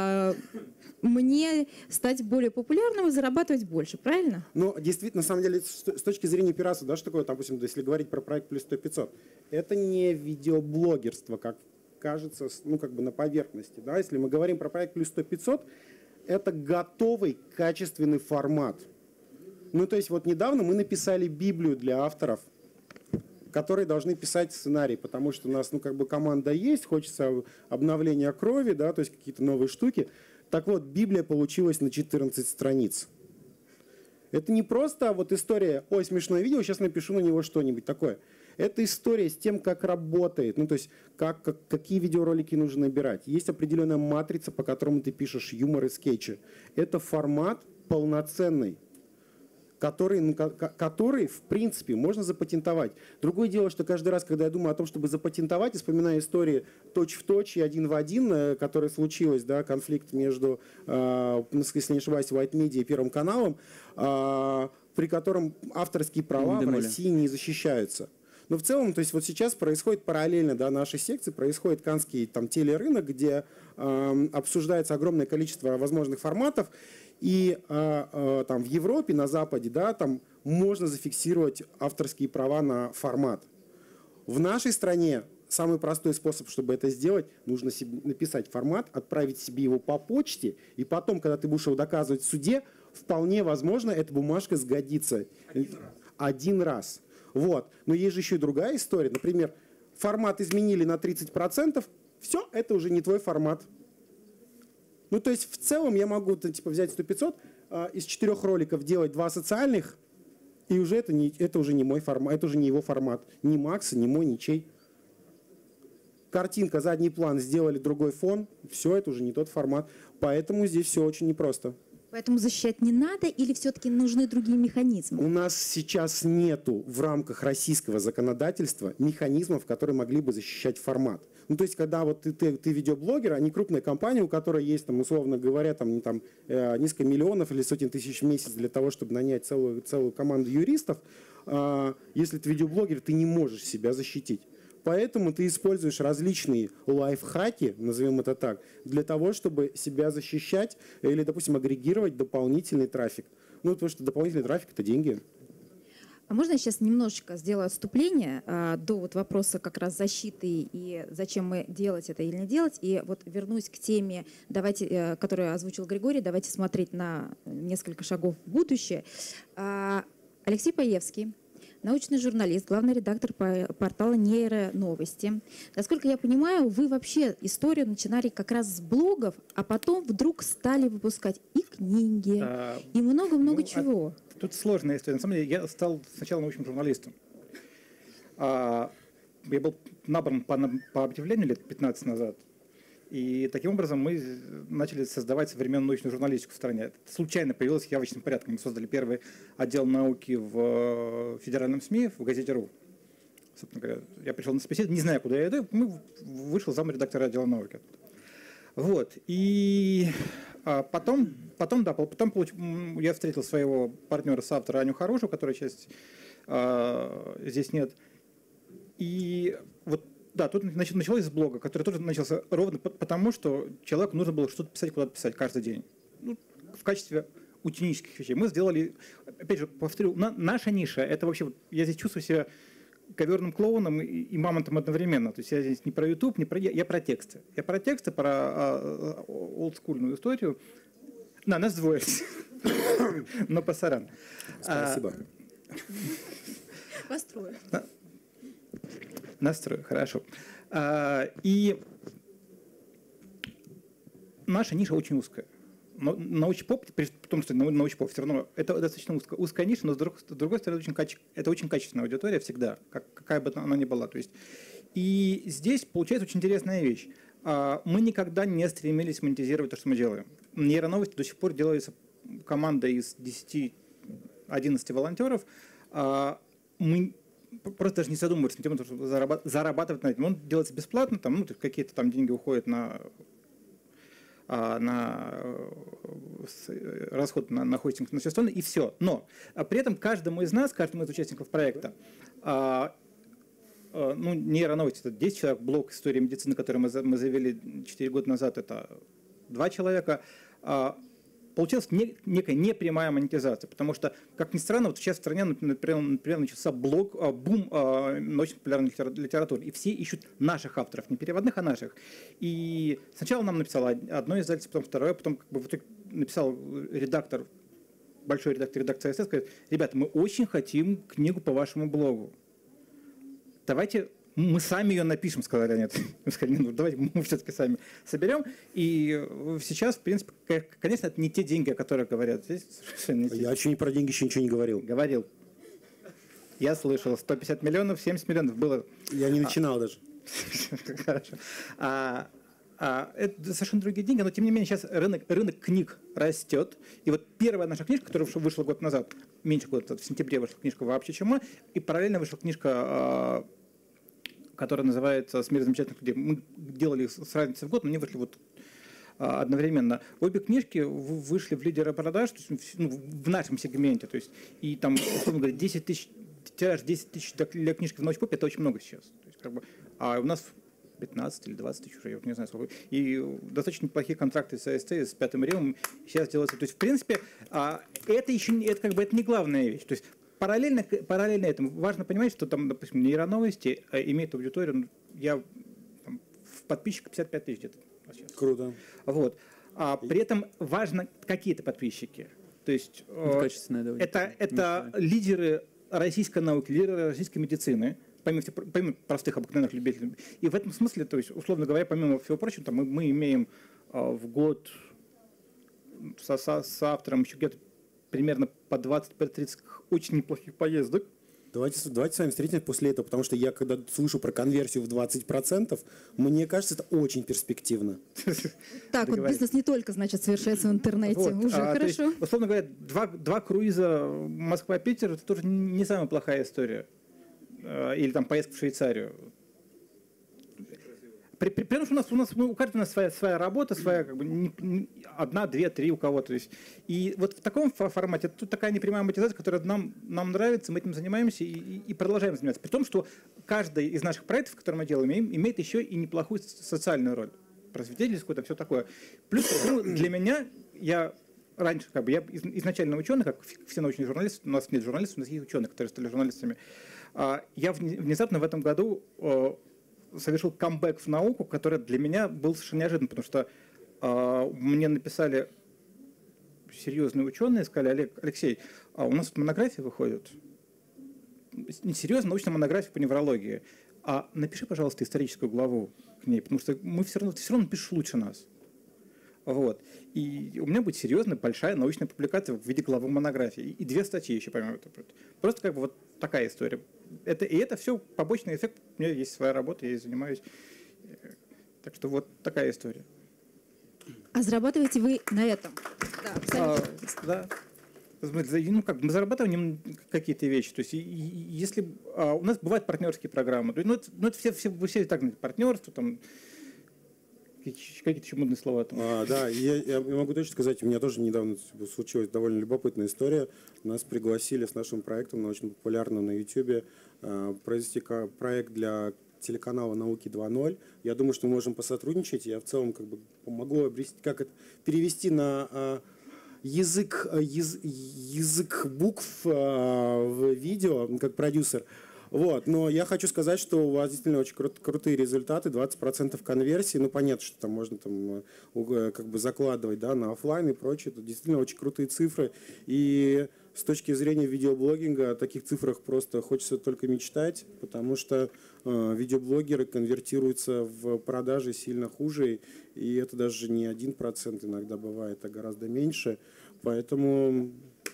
мне стать более популярным и зарабатывать больше, правильно? Ну, действительно, на самом деле, с точки зрения пиратства, да, что такое, там, допустим, если говорить про проект плюс 100-500, это не видеоблогерство, как кажется, ну, как бы на поверхности. Да? Если мы говорим про проект плюс 100-500, это готовый, качественный формат. Ну, то есть, вот недавно мы написали Библию для авторов, которые должны писать сценарий, потому что у нас, ну, как бы команда есть, хочется обновления крови, да, то есть какие-то новые штуки. Так вот, Библия получилась на 14 страниц. Это не просто вот история, ой, смешное видео, сейчас напишу на него что-нибудь такое. Это история с тем, как работает, ну, то есть какие видеоролики нужно набирать. Есть определенная матрица, по которому ты пишешь юмор и скетчи. Это формат полноценный, который, в принципе, можно запатентовать. Другое дело, что каждый раз, когда я думаю о том, чтобы запатентовать, я вспоминаю истории точь-в-точь и один в один, которая случилась, да, конфликт между, если не ошибаюсь, White Media и Первым каналом, при котором авторские права в России не защищаются. Но в целом, то есть вот сейчас происходит параллельно, да, нашей секции, происходит каннский там телерынок, где обсуждается огромное количество возможных форматов, и там в Европе, на Западе, да, там можно зафиксировать авторские права на формат. В нашей стране самый простой способ, чтобы это сделать, нужно себе написать формат, отправить себе его по почте, и потом, когда ты будешь его доказывать в суде, вполне возможно, эта бумажка сгодится. Один раз. Вот. Но есть же еще и другая история. Например, формат изменили на 30%, все, это уже не твой формат. Ну, то есть, в целом я могу типа, взять 100-500, из 4 роликов делать 2 социальных, и уже это уже не мой формат, это уже не его формат. Ни Макса, ни мой, ничей. Картинка, задний план, сделали другой фон, все, это уже не тот формат. Поэтому здесь все очень непросто. Поэтому защищать не надо или все-таки нужны другие механизмы? У нас сейчас нету в рамках российского законодательства механизмов, которые могли бы защищать формат. Ну, то есть, когда вот ты видеоблогер, а не крупная компания, у которой есть, там, условно говоря, там, несколько миллионов или сотен тысяч в месяц для того, чтобы нанять целую команду юристов, если ты видеоблогер, ты не можешь себя защитить. Поэтому ты используешь различные лайфхаки, назовем это так, для того, чтобы себя защищать или, допустим, агрегировать дополнительный трафик. Ну, потому что дополнительный трафик – это деньги. А можно я сейчас немножечко сделаю отступление до вот вопроса как раз защиты и зачем мы делать это или не делать, и вот вернусь к теме, давайте, которую озвучил Григорий, давайте смотреть на несколько шагов в будущее. Алексей Паевский, научный журналист, главный редактор портала «Нейроновости». Насколько я понимаю, вы вообще историю начинали как раз с блогов, а потом вдруг стали выпускать и книги, и много-много чего. Тут сложная история. На самом деле, я стал сначала научным журналистом. Я был набран по объявлению лет 15 назад. И таким образом мы начали создавать современную научную журналистику в стране. Это случайно появилось явочным порядком. Мы создали первый отдел науки в федеральном СМИ, в газете «РУ». Собственно говоря, я пришел на собеседование, не знаю, куда я иду, вышел замредактора отдела науки. Вот. И потом я встретил своего партнера-соавтора Аню Хорошу, которая часть здесь нет. И вот да, тут началось с блога, который тоже начался ровно потому, что человеку нужно было что-то писать, куда-то писать каждый день. Ну, в качестве ученических вещей. Мы сделали, опять же, повторю, наша ниша, это вообще, я здесь чувствую себя коверным клоуном и мамонтом одновременно. То есть я здесь не про YouTube, не про, я про тексты. Я про тексты, про олдскульную историю. Да, нас двое. Но пасаран. Спасибо. Построю. Настрою, хорошо. И наша ниша очень узкая. научпоп, при том, что научпоп все равно это достаточно узкая ниша, но с другой стороны это очень качественная аудитория всегда, какая бы она ни была. То есть, и здесь получается очень интересная вещь. Мы никогда не стремились монетизировать то, что мы делаем. Нейроновости до сих пор делается команда из 10-11 волонтеров. Мы просто даже не задумываемся над тем, чтобы зарабатывать на этом. Он делается бесплатно, там, ну, какие-то там деньги уходят на расход на хостинг, на все остальное, и все. Но при этом каждому из нас, каждому из участников проекта, ну, нейроновости, это 10 человек, блок истории медицины, который мы завели 4 года назад, это 2 человека, получилась некая непрямая монетизация, потому что, как ни странно, вот сейчас в стране, например начался бум научно-популярной литературы, и все ищут наших авторов, не переводных, а наших. И сначала нам написало одно издательство, потом второе, потом как бы вот написал редактор, большой редактор редакции СС, говорит: ребята, мы очень хотим книгу по вашему блогу. Давайте мы сами ее напишем, сказали они. Мы сказали: ну, давайте мы все-таки сами соберем. И сейчас, в принципе, конечно, это не те деньги, о которых говорят. Здесь я вообще про деньги еще ничего не говорил. Говорил. Я слышал. 150 миллионов, 70 миллионов было. Я не начинал даже. Хорошо. Это совершенно другие деньги, но тем не менее сейчас рынок книг растет. И вот первая наша книжка, которая вышла год назад, меньше года назад, в сентябре вышла книжка «Вообще чума», и параллельно вышла книжка, которая называется «С миром замечательных людей». Мы делали их с разницей в год, но они вышли вот одновременно. Обе книжки вышли в лидеры продаж, то есть, ну, в нашем сегменте. То есть, и там, условно говоря, 10 тысяч, тираж 10 тысяч для книжки в научпопе — это очень много сейчас. То есть, как бы, а у нас 15 или 20 тысяч уже, я не знаю сколько. И достаточно неплохие контракты с АСТ, с Пятым Римом сейчас делаются. То есть, в принципе, это еще это, как бы, это не главная вещь. То есть, параллельно этому важно понимать, что там, допустим, нейроновости имеет аудиторию, ну, я там, в подписчиках 55 тысяч где-то сейчас. Круто. Вот. При этом важно какие-то подписчики. То есть это лидеры российской науки, лидеры российской медицины, помимо простых обыкновенных любителей. И в этом смысле, то есть, условно говоря, помимо всего прочего, там, мы имеем в год с автором еще где-то примерно по 20-30 очень неплохих поездок. Давайте с вами встретимся после этого, потому что я, когда слышу про конверсию в 20%, мне кажется, это очень перспективно. Так, вот бизнес не только, значит, совершается в интернете. Вот. Уже хорошо. Есть, условно говоря, два круиза Москва-Питер — это тоже не самая плохая история. Или там поездка в Швейцарию. При том, что у каждого своя работа, своя, как бы, одна, две, три у кого-то. И вот в таком формате тут такая непрямая монетизация, которая нам нравится, мы этим занимаемся и продолжаем заниматься. При том, что каждый из наших проектов, которые мы делаем, имеет еще и неплохую социальную роль. Просветительскую, там все такое. Плюс, для меня, я раньше, как бы, я изначально ученый, как все научные журналисты, у нас нет журналистов, у нас есть ученые, которые стали журналистами. Я внезапно в этом году совершил камбэк в науку, который для меня был совершенно неожиданным, потому что мне написали серьезные ученые, сказали: Алексей, у нас тут монография выходит, серьезная научная монография по неврологии, напиши, пожалуйста, историческую главу к ней, потому что ты все равно пишешь лучше нас. Вот. И у меня будет серьезная, большая научная публикация в виде главы монографии. И 2 статьи еще помимо этого. Просто как бы вот такая история. Это все побочный эффект. У меня есть своя работа, я ей занимаюсь. Так что вот такая история. А зарабатываете вы на этом? Да, да. Ну, как мы зарабатываем какие-то вещи. То есть, если у нас бывают партнерские программы, ну, это все и так знаете, партнерство, там, какие-то еще модные слова. Да, я могу точно сказать, у меня тоже недавно случилась довольно любопытная история. Нас пригласили с нашим проектом научно-популярным на YouTube произвести проект для телеканала «Науки 2.0». Я думаю, что мы можем посотрудничать. Я в целом как бы помогу перевести на язык букв в видео, как продюсер. Вот. Но я хочу сказать, что у вас действительно очень крутые результаты, 20% конверсии. Ну, понятно, что там можно как бы закладывать, да, на офлайн и прочее. Это действительно очень крутые цифры. И с точки зрения видеоблогинга о таких цифрах просто хочется только мечтать, потому что видеоблогеры конвертируются в продажи сильно хуже, и это даже не 1% иногда бывает, а гораздо меньше. Поэтому...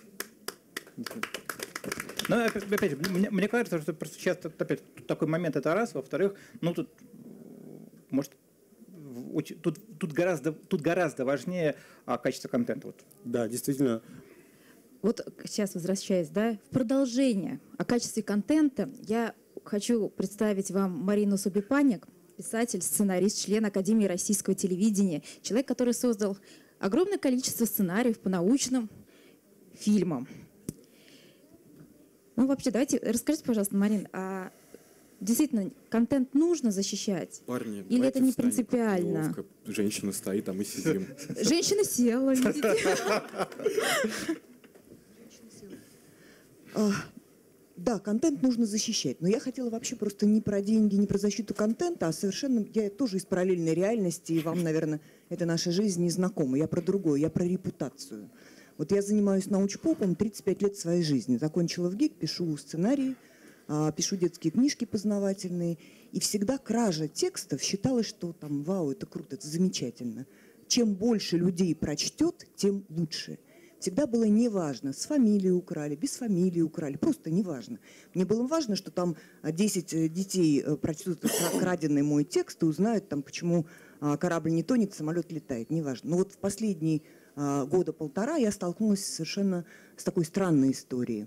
Ну, опять, мне кажется, что просто сейчас опять такой момент, это раз. Во-вторых, ну тут, может, тут гораздо важнее качество контента. Вот. Да, действительно. Вот сейчас возвращаясь, да, в продолжение о качестве контента я хочу представить вам Марину Собипаник, писатель, сценарист, член Академии российского телевидения, человек, который создал огромное количество сценариев по научным фильмам. Ну, вообще, давайте, расскажите, пожалуйста, Марин, а действительно контент нужно защищать? Парни, или это не принципиально? Неловко. Женщина стоит, а мы сидим. Женщина села. Да, контент нужно защищать, но я хотела вообще просто не про деньги, не про защиту контента, а совершенно, я тоже из параллельной реальности, и вам, наверное, это наша жизнь не знакома. Я про другое, я про репутацию. Вот я занимаюсь научпопом 35 лет своей жизни. Закончила в ГИК, пишу сценарии, пишу детские книжки познавательные. И всегда кража текстов считалось, что там, вау, это круто, это замечательно. Чем больше людей прочтет, тем лучше. Всегда было неважно, с фамилией украли, без фамилии украли, просто неважно. Мне было важно, что там 10 детей прочтут краденый мой текст и узнают, там, почему корабль не тонет, самолет летает, неважно. Но вот в последние года полтора я столкнулась совершенно с такой странной историей.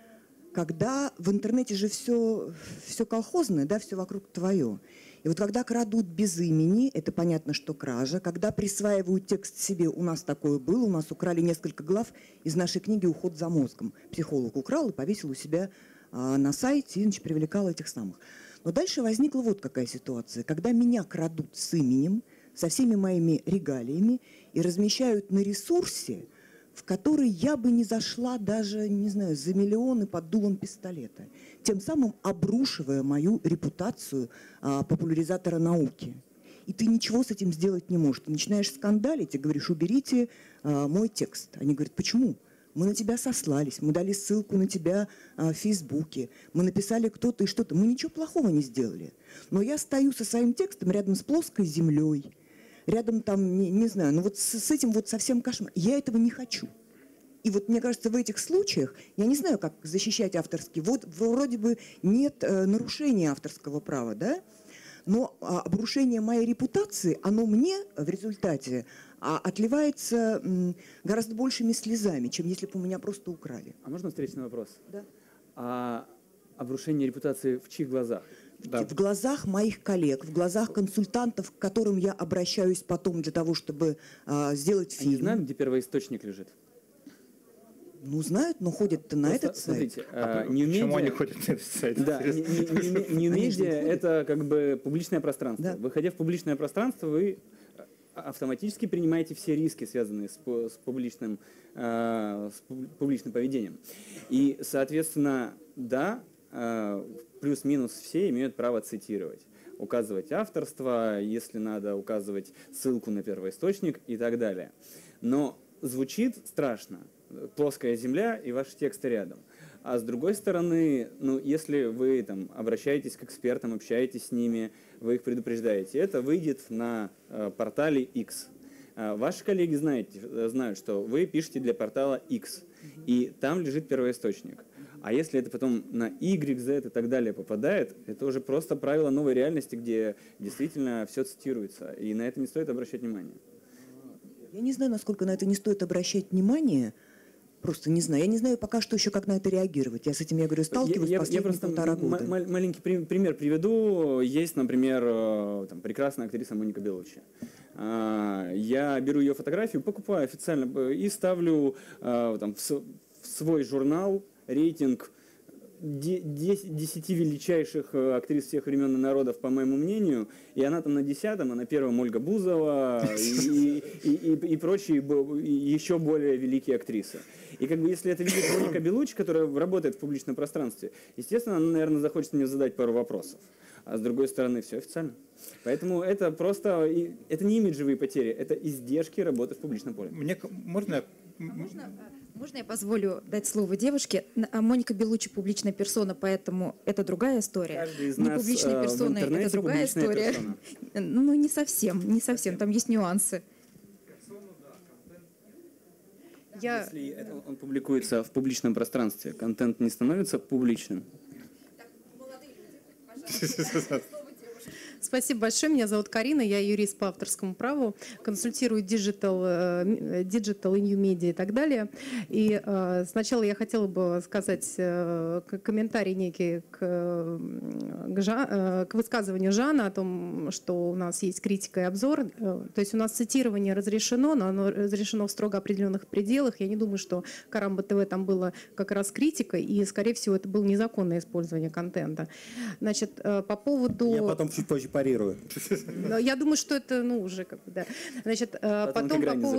Когда в интернете же все колхозное, да, все вокруг твое. И вот когда крадут без имени, это понятно, что кража. Когда присваивают текст себе, у нас такое было, у нас украли несколько глав из нашей книги «Уход за мозгом». Психолог украл и повесил у себя на сайте, и, значит, привлекал этих самых. Но дальше возникла вот какая ситуация. Когда меня крадут с именем, со всеми моими регалиями и размещают на ресурсе, в который я бы не зашла даже, не знаю, за миллионы под дулом пистолета, тем самым обрушивая мою репутацию популяризатора науки. И ты ничего с этим сделать не можешь. Ты начинаешь скандалить и говоришь: уберите мой текст. Они говорят: почему? Мы на тебя сослались, мы дали ссылку на тебя в Фейсбуке, мы написали кто-то и что-то. Мы ничего плохого не сделали. Но я стою со своим текстом рядом с плоской землей, рядом там, не знаю, ну вот с этим вот совсем кошмар. Я этого не хочу. И вот мне кажется, в этих случаях, я не знаю, как защищать авторский, вот вроде бы нет нарушения авторского права, да, но обрушение моей репутации, оно мне в результате отливается гораздо большими слезами, чем если бы у меня просто украли. А можно встречный вопрос? Да. А обрушение репутации в чьих глазах? Да. В глазах моих коллег, в глазах консультантов, к которым я обращаюсь потом для того, чтобы сделать фильм. Они знают, где первоисточник лежит? Ну, знают, но ходят-то на этот сайт. Смотрите, почему они ходят на этот сайт? Да, New-Media — это как бы публичное пространство. Да. Выходя в публичное пространство, вы автоматически принимаете все риски, связанные с публичным поведением. И, соответственно, да, плюс-минус все имеют право цитировать, указывать авторство, если надо, указывать ссылку на первоисточник и так далее. Но звучит страшно. Плоская земля и ваши тексты рядом. А с другой стороны, ну, если вы там обращаетесь к экспертам, общаетесь с ними, вы их предупреждаете, это выйдет на портале X. Ваши коллеги знают, что вы пишете для портала X, и там лежит первоисточник. А если это потом на Y, Z и так далее попадает, это уже просто правило новой реальности, где действительно все цитируется, и на это не стоит обращать внимание. Я не знаю, насколько на это не стоит обращать внимание. Просто не знаю. Я не знаю пока что еще, как на это реагировать. Я с этим, я говорю, сталкиваюсь последние полтора года. Маленький пример приведу. Есть, например, там, прекрасная актриса Моника Беллуччи. Я беру ее фотографию, покупаю официально и ставлю там, в свой журнал рейтинг 10 величайших актрис всех времен и народов, по моему мнению, и она там на 10-м, а на 1-м Ольга Бузова и прочие еще более великие актрисы. И как бы если это видит Моника Беллуччи, которая работает в публичном пространстве, естественно, она, наверное, захочет мне задать пару вопросов. А с другой стороны, все официально. Поэтому это просто, это не имиджевые потери, это издержки работы в публичном поле. Можно я Можно я позволю дать слово девушке? Моника Беллуччи публичная персона, поэтому это другая история. Каждый из Не нас публичная в персона, это интернете другая публичная история. персона. Ну, не совсем, там есть нюансы. Если он публикуется в публичном пространстве, контент не становится публичным. Спасибо большое. Меня зовут Карина, я юрист по авторскому праву, консультирую digital и new media и так далее. И сначала я хотела бы сказать комментарий некий к высказыванию Жана о том, что у нас есть критика и обзор. То есть у нас цитирование разрешено, но оно разрешено в строго определенных пределах. Я не думаю, что Карамба ТВ там было как раз критика, и, скорее всего, это было незаконное использование контента. Значит, по поводу... Я потом чуть позже парирую. Я думаю, что это, уже как бы, да. Значит, потом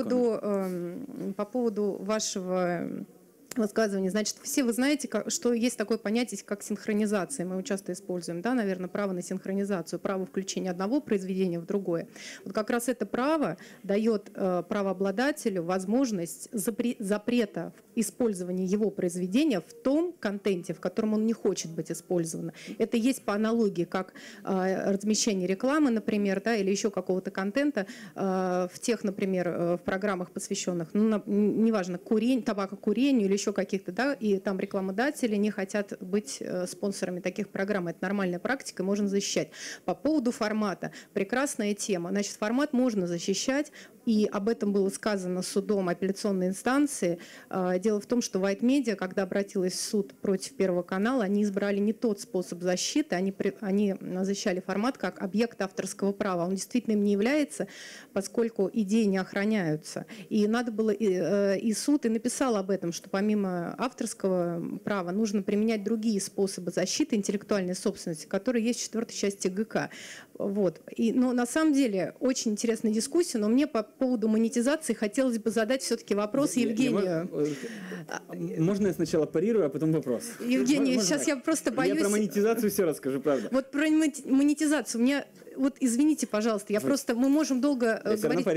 по поводу вашего высказывания. Значит, все вы знаете, что есть такое понятие, как синхронизация. Мы его часто используем, да, наверное, право на синхронизацию, право включения одного произведения в другое. Вот как раз это право дает правообладателю возможность запрета использования его произведения в том контенте, в котором он не хочет быть использован. Это есть по аналогии, как размещение рекламы, например, да, или еще какого-то контента в тех, например, в программах, посвященных, неважно, табакокурению или еще каких-то, да, и там рекламодатели не хотят быть спонсорами таких программ. Это нормальная практика, можно защищать. По поводу формата. Прекрасная тема. Значит, формат можно защищать, и об этом было сказано судом апелляционной инстанции. Дело в том, что White Media, когда обратилась в суд против Первого канала, они избрали не тот способ защиты, они защищали формат как объект авторского права. Он действительно им не является, поскольку идеи не охраняются. И надо было, и суд и написал об этом, что помимо авторского права нужно применять другие способы защиты интеллектуальной собственности, которые есть в 4 части ГК. Вот. Но на самом деле очень интересная дискуссия, но мне по поводу монетизации хотелось бы задать все-таки вопрос Евгению. Можно я сначала парирую, а потом вопрос? Евгений, сейчас я просто боюсь... Я про монетизацию все расскажу, правда. Вот про монетизацию. У меня... Вот извините, пожалуйста, мы можем долго говорить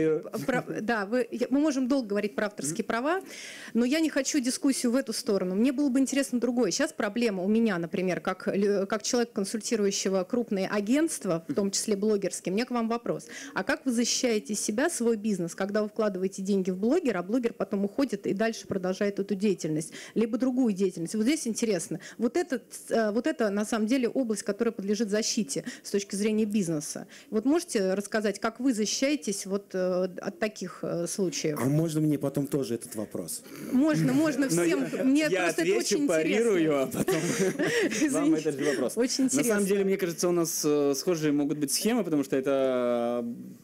мы можем долго говорить про авторские права, но я не хочу дискуссию в эту сторону. Мне было бы интересно другое. Сейчас проблема у меня, например, как человек, консультирующего крупные агентства, в том числе блогерские, мне к вам вопрос. А как вы защищаете себя, свой бизнес, когда вы вкладываете деньги в блогера, а блогер потом уходит и дальше продолжает эту деятельность, либо другую деятельность? Вот здесь интересно. Вот это на самом деле область, которая подлежит защите с точки зрения бизнеса. Вот можете рассказать, как вы защищаетесь вот от таких случаев? А можно мне потом тоже этот вопрос? Можно всем. Мне я просто отвечу, это очень парирую, интересно. а потом вам этот же вопрос. Очень интересно. На самом деле, мне кажется, у нас схожие могут быть схемы, потому что это,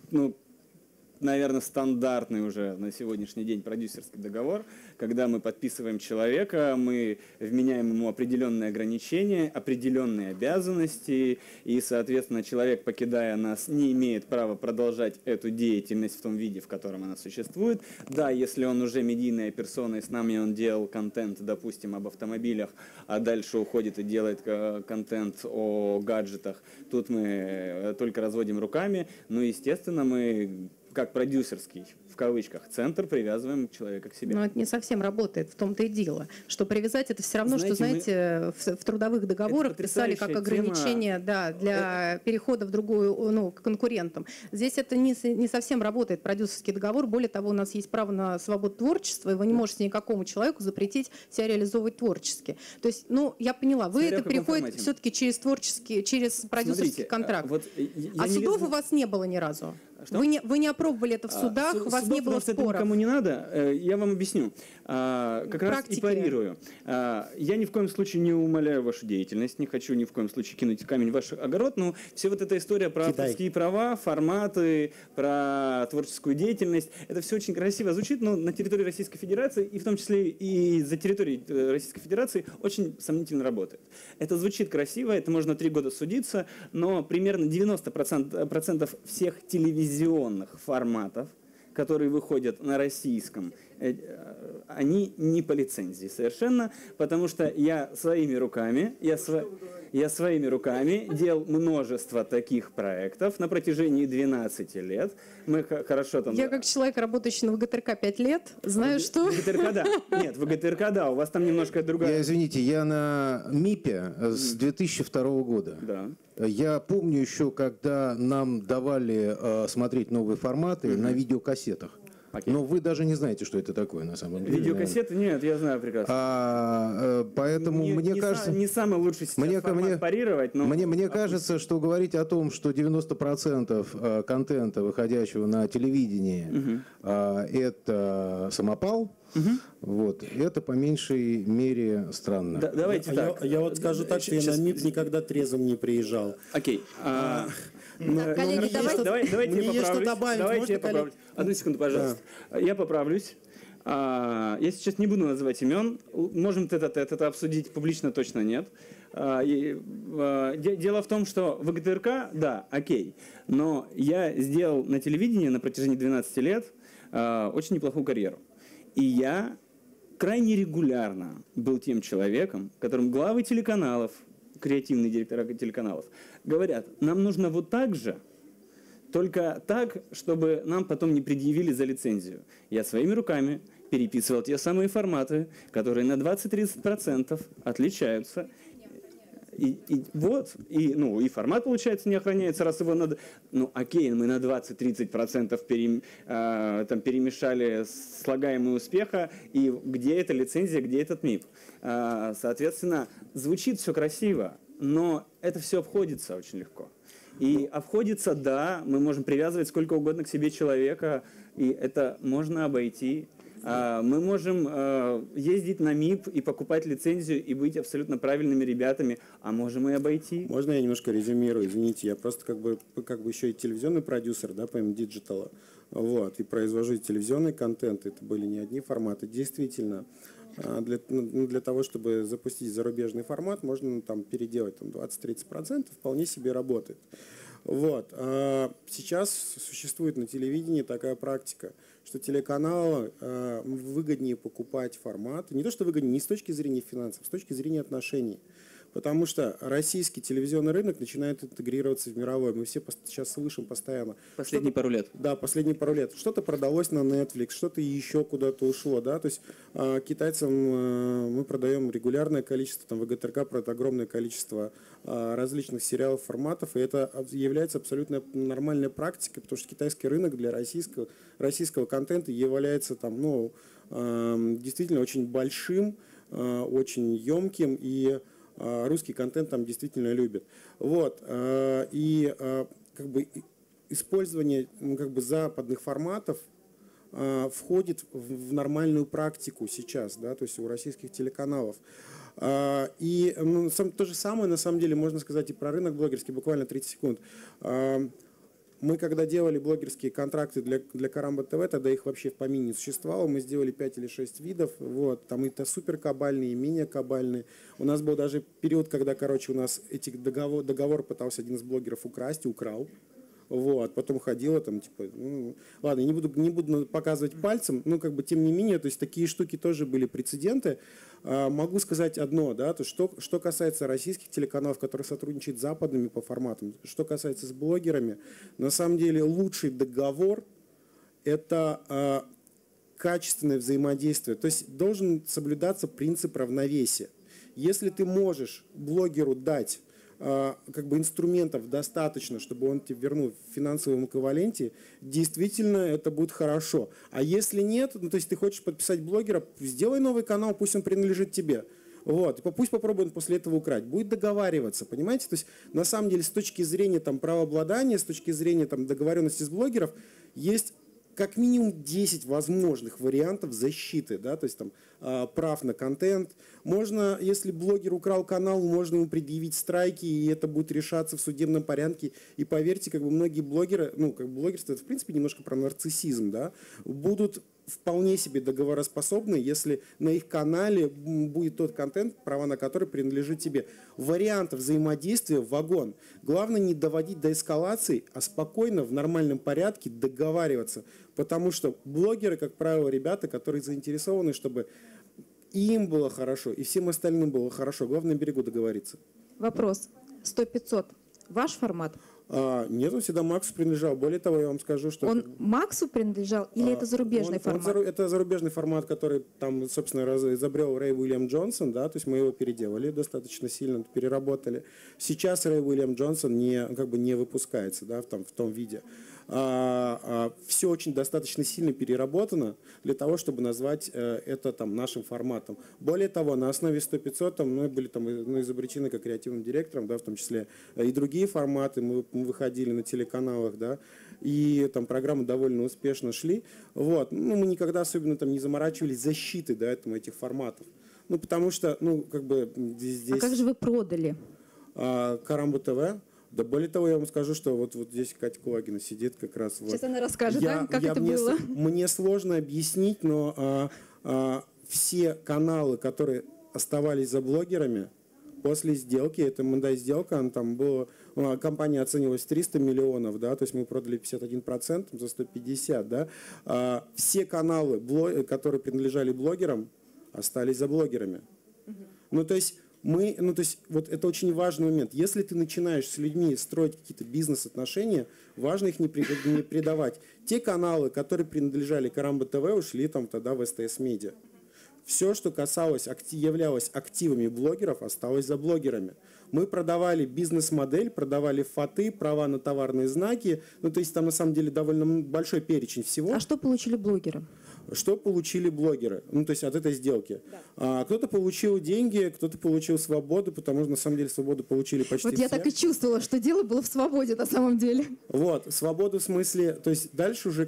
наверное, стандартный уже на сегодняшний день продюсерский договор, когда мы подписываем человека, мы вменяем ему определенные ограничения, определенные обязанности, и, соответственно, человек, покидая нас, не имеет права продолжать эту деятельность в том виде, в котором она существует. Да, если он уже медийная персона, и с нами он делал контент, допустим, об автомобилях, а дальше уходит и делает контент о гаджетах, тут мы только разводим руками, но, естественно, мы как продюсерский, в кавычках, центр привязываем человека к себе. Но это не совсем работает, в том-то и дело. Что привязать, это все равно, в трудовых договорах писали как ограничение для перехода в другую, к конкурентам. Здесь это не совсем работает, продюсерский договор. Более того, у нас есть право на свободу творчества, и вы не можете никакому человеку запретить себя реализовывать творчески. То есть, я поняла, это приходит все-таки через продюсерский контракт. А судов у вас не было ни разу? Вы не опробовали это в судах, у вас не было споров. Кому не надо, я вам объясню. Как раз и парирую. Я ни в коем случае не умаляю вашу деятельность, не хочу ни в коем случае кинуть камень в ваш огород, но все вот эта история про авторские права, форматы, про творческую деятельность, это все очень красиво звучит, но на территории Российской Федерации, и в том числе и за территорией Российской Федерации, очень сомнительно работает. Это звучит красиво, это можно 3 года судиться, но примерно 90% всех телевизионных форматов, которые выходят на российском, они не по лицензии совершенно, потому что я своими руками, Я своими руками делал множество таких проектов на протяжении 12 лет. Мы хорошо там... Я как человек, работающий на ВГТРК 5 лет, знаю, что... ВГТРК, да. Нет, ВГТРК, да, у вас там немножко другая... Извините, я на МИПе с 2002 года. Да. Я помню еще, когда нам давали смотреть новые форматы на видеокассетах. Но вы даже не знаете, что это такое на самом деле. Видеокассеты? Нет, я знаю прекрасно. Поэтому мне кажется... Не самый лучший сейчас формат парировать, но... Мне кажется, что говорить о том, что 90% контента, выходящего на телевидении, это самопал, вот, это по меньшей мере странно. Давайте так. Я вот скажу так, что я на МИП никогда трезвым не приезжал. Окей. Коллеги, давайте я что добавить. Давайте я поправлюсь. Одну секунду, пожалуйста. Я поправлюсь. Я сейчас не буду называть имен. Можем это обсудить публично, точно нет. Дело в том, что ВГТРК, да, окей. Но я сделал на телевидении на протяжении 12 лет очень неплохую карьеру. И я крайне регулярно был тем человеком, которым главы телеканалов, креативные директора телеканалов, говорят, нам нужно вот так же, только так, чтобы нам потом не предъявили за лицензию. Я своими руками переписывал те самые форматы, которые на 20-30% отличаются. И формат, получается, не охраняется, раз его надо... Ну, окей, мы на 20-30% перемешали слагаемые успеха, и где эта лицензия, где этот МИП. Соответственно, звучит все красиво, но это все обходится очень легко. И обходится, да, мы можем привязывать сколько угодно к себе человека, и это можно обойти. Мы можем ездить на МИП и покупать лицензию и быть абсолютно правильными ребятами, а можем и обойти. Можно я немножко резюмирую? Извините, я просто как бы еще и телевизионный продюсер, да, по диджитала, вот, и произвожу телевизионный контент. Это были не одни форматы. Действительно, для того, чтобы запустить зарубежный формат, можно там переделать 20-30%, вполне себе работает. Вот. Сейчас существует на телевидении такая практика, что телеканалу выгоднее покупать форматы, не то что выгоднее, не с точки зрения финансов, с точки зрения отношений. Потому что российский телевизионный рынок начинает интегрироваться в мировой. Мы все сейчас слышим постоянно. Последние пару лет. Да, последние пару лет. Что-то продалось на Netflix, что-то еще куда-то ушло. Да? То есть китайцам мы продаем регулярное количество, там ВГТРК продает огромное количество различных сериалов, форматов. И это является абсолютно нормальной практикой, потому что китайский рынок для российского контента является действительно очень большим, очень емким, и русский контент там действительно любят. Вот. И использование западных форматов входит в нормальную практику сейчас, да, то есть у российских телеканалов. И то же самое, на самом деле, можно сказать и про рынок блогерский, буквально 30 секунд. Мы когда делали блогерские контракты для Карамба ТВ, тогда их вообще в помине не существовало, мы сделали 5 или 6 видов, вот, там это супер кабальные, и менее кабальные. У нас был даже период, когда, у нас договор пытался один из блогеров украл. Вот, потом ходила там, ладно, я не буду показывать пальцем, тем не менее, то есть такие штуки тоже были прецеденты. Могу сказать одно, да, что касается российских телеканалов, которые сотрудничают с западными по форматам, что касается с блогерами, на самом деле лучший договор – это качественное взаимодействие, то есть должен соблюдаться принцип равновесия. Если ты можешь блогеру дать инструментов достаточно, чтобы он тебе вернул в финансовом эквиваленте, действительно это будет хорошо. А если нет, то есть ты хочешь подписать блогера, сделай новый канал, пусть он принадлежит тебе. Вот. Пусть попробует после этого украть. Будет договариваться, понимаете? То есть на самом деле с точки зрения правообладания, с точки зрения договоренности с блогеров, есть как минимум 10 возможных вариантов защиты, да, то есть прав на контент. Можно, если блогер украл канал, можно ему предъявить страйки, и это будет решаться в судебном порядке. И поверьте, многие блогеры, блогерство это в принципе немножко про нарциссизм, да, будут вполне себе договороспособны, если на их канале будет тот контент, права на который принадлежит тебе. Вариантов взаимодействия вагон. Главное не доводить до эскалации, а спокойно в нормальном порядке договариваться. Потому что блогеры, как правило, ребята, которые заинтересованы, чтобы им было хорошо, и всем остальным было хорошо. Главное, на берегу договориться. Вопрос. 100-500. Ваш формат? Нет, он всегда Максу принадлежал. Более того, я вам скажу, что... Он Максу принадлежал или это зарубежный формат? Это зарубежный формат, который там, собственно, изобрел Рэй Уильям Джонсон, да, то есть мы его переделали достаточно сильно, переработали. Сейчас Рэй Уильям Джонсон не выпускается, да, в том виде. Все очень достаточно сильно переработано для того, чтобы назвать это там нашим форматом. Более того, на основе 100-500 мы были там изобретены как креативным директором, да, в том числе и другие форматы. Мы выходили на телеканалах, да, и там программы довольно успешно шли. Вот. Ну, мы никогда особенно там не заморачивались защитой, да, этих форматов. Ну, потому что, здесь... А как же вы продали? Карамбу ТВ. Да более того, я вам скажу, что вот здесь Катя Кулагина сидит как раз. Сейчас она расскажет, как это было. Мне сложно объяснить, но все каналы, которые оставались за блогерами, после сделки, это сделка, там была, компания оценивалась в 300 миллионов, да, то есть мы продали 51% за 150, да. Все каналы, которые принадлежали блогерам, остались за блогерами. Ну, то есть вот это очень важный момент. Если ты начинаешь с людьми строить какие-то бизнес-отношения, важно их не предавать. Те каналы, которые принадлежали Карамба ТВ, ушли там тогда в СТС Медиа. Все, что касалось, являлось активами блогеров, осталось за блогерами. Мы продавали бизнес-модель, продавали фаты, права на товарные знаки. Ну, то есть там на самом деле довольно большой перечень всего. А что получили блогеры? Что получили блогеры, ну, то есть от этой сделки. Да. Кто-то получил деньги, кто-то получил свободу, потому что на самом деле свободу получили почти все. Вот я так и чувствовала, что дело было в свободе на самом деле. Вот, свободу в смысле, то есть дальше уже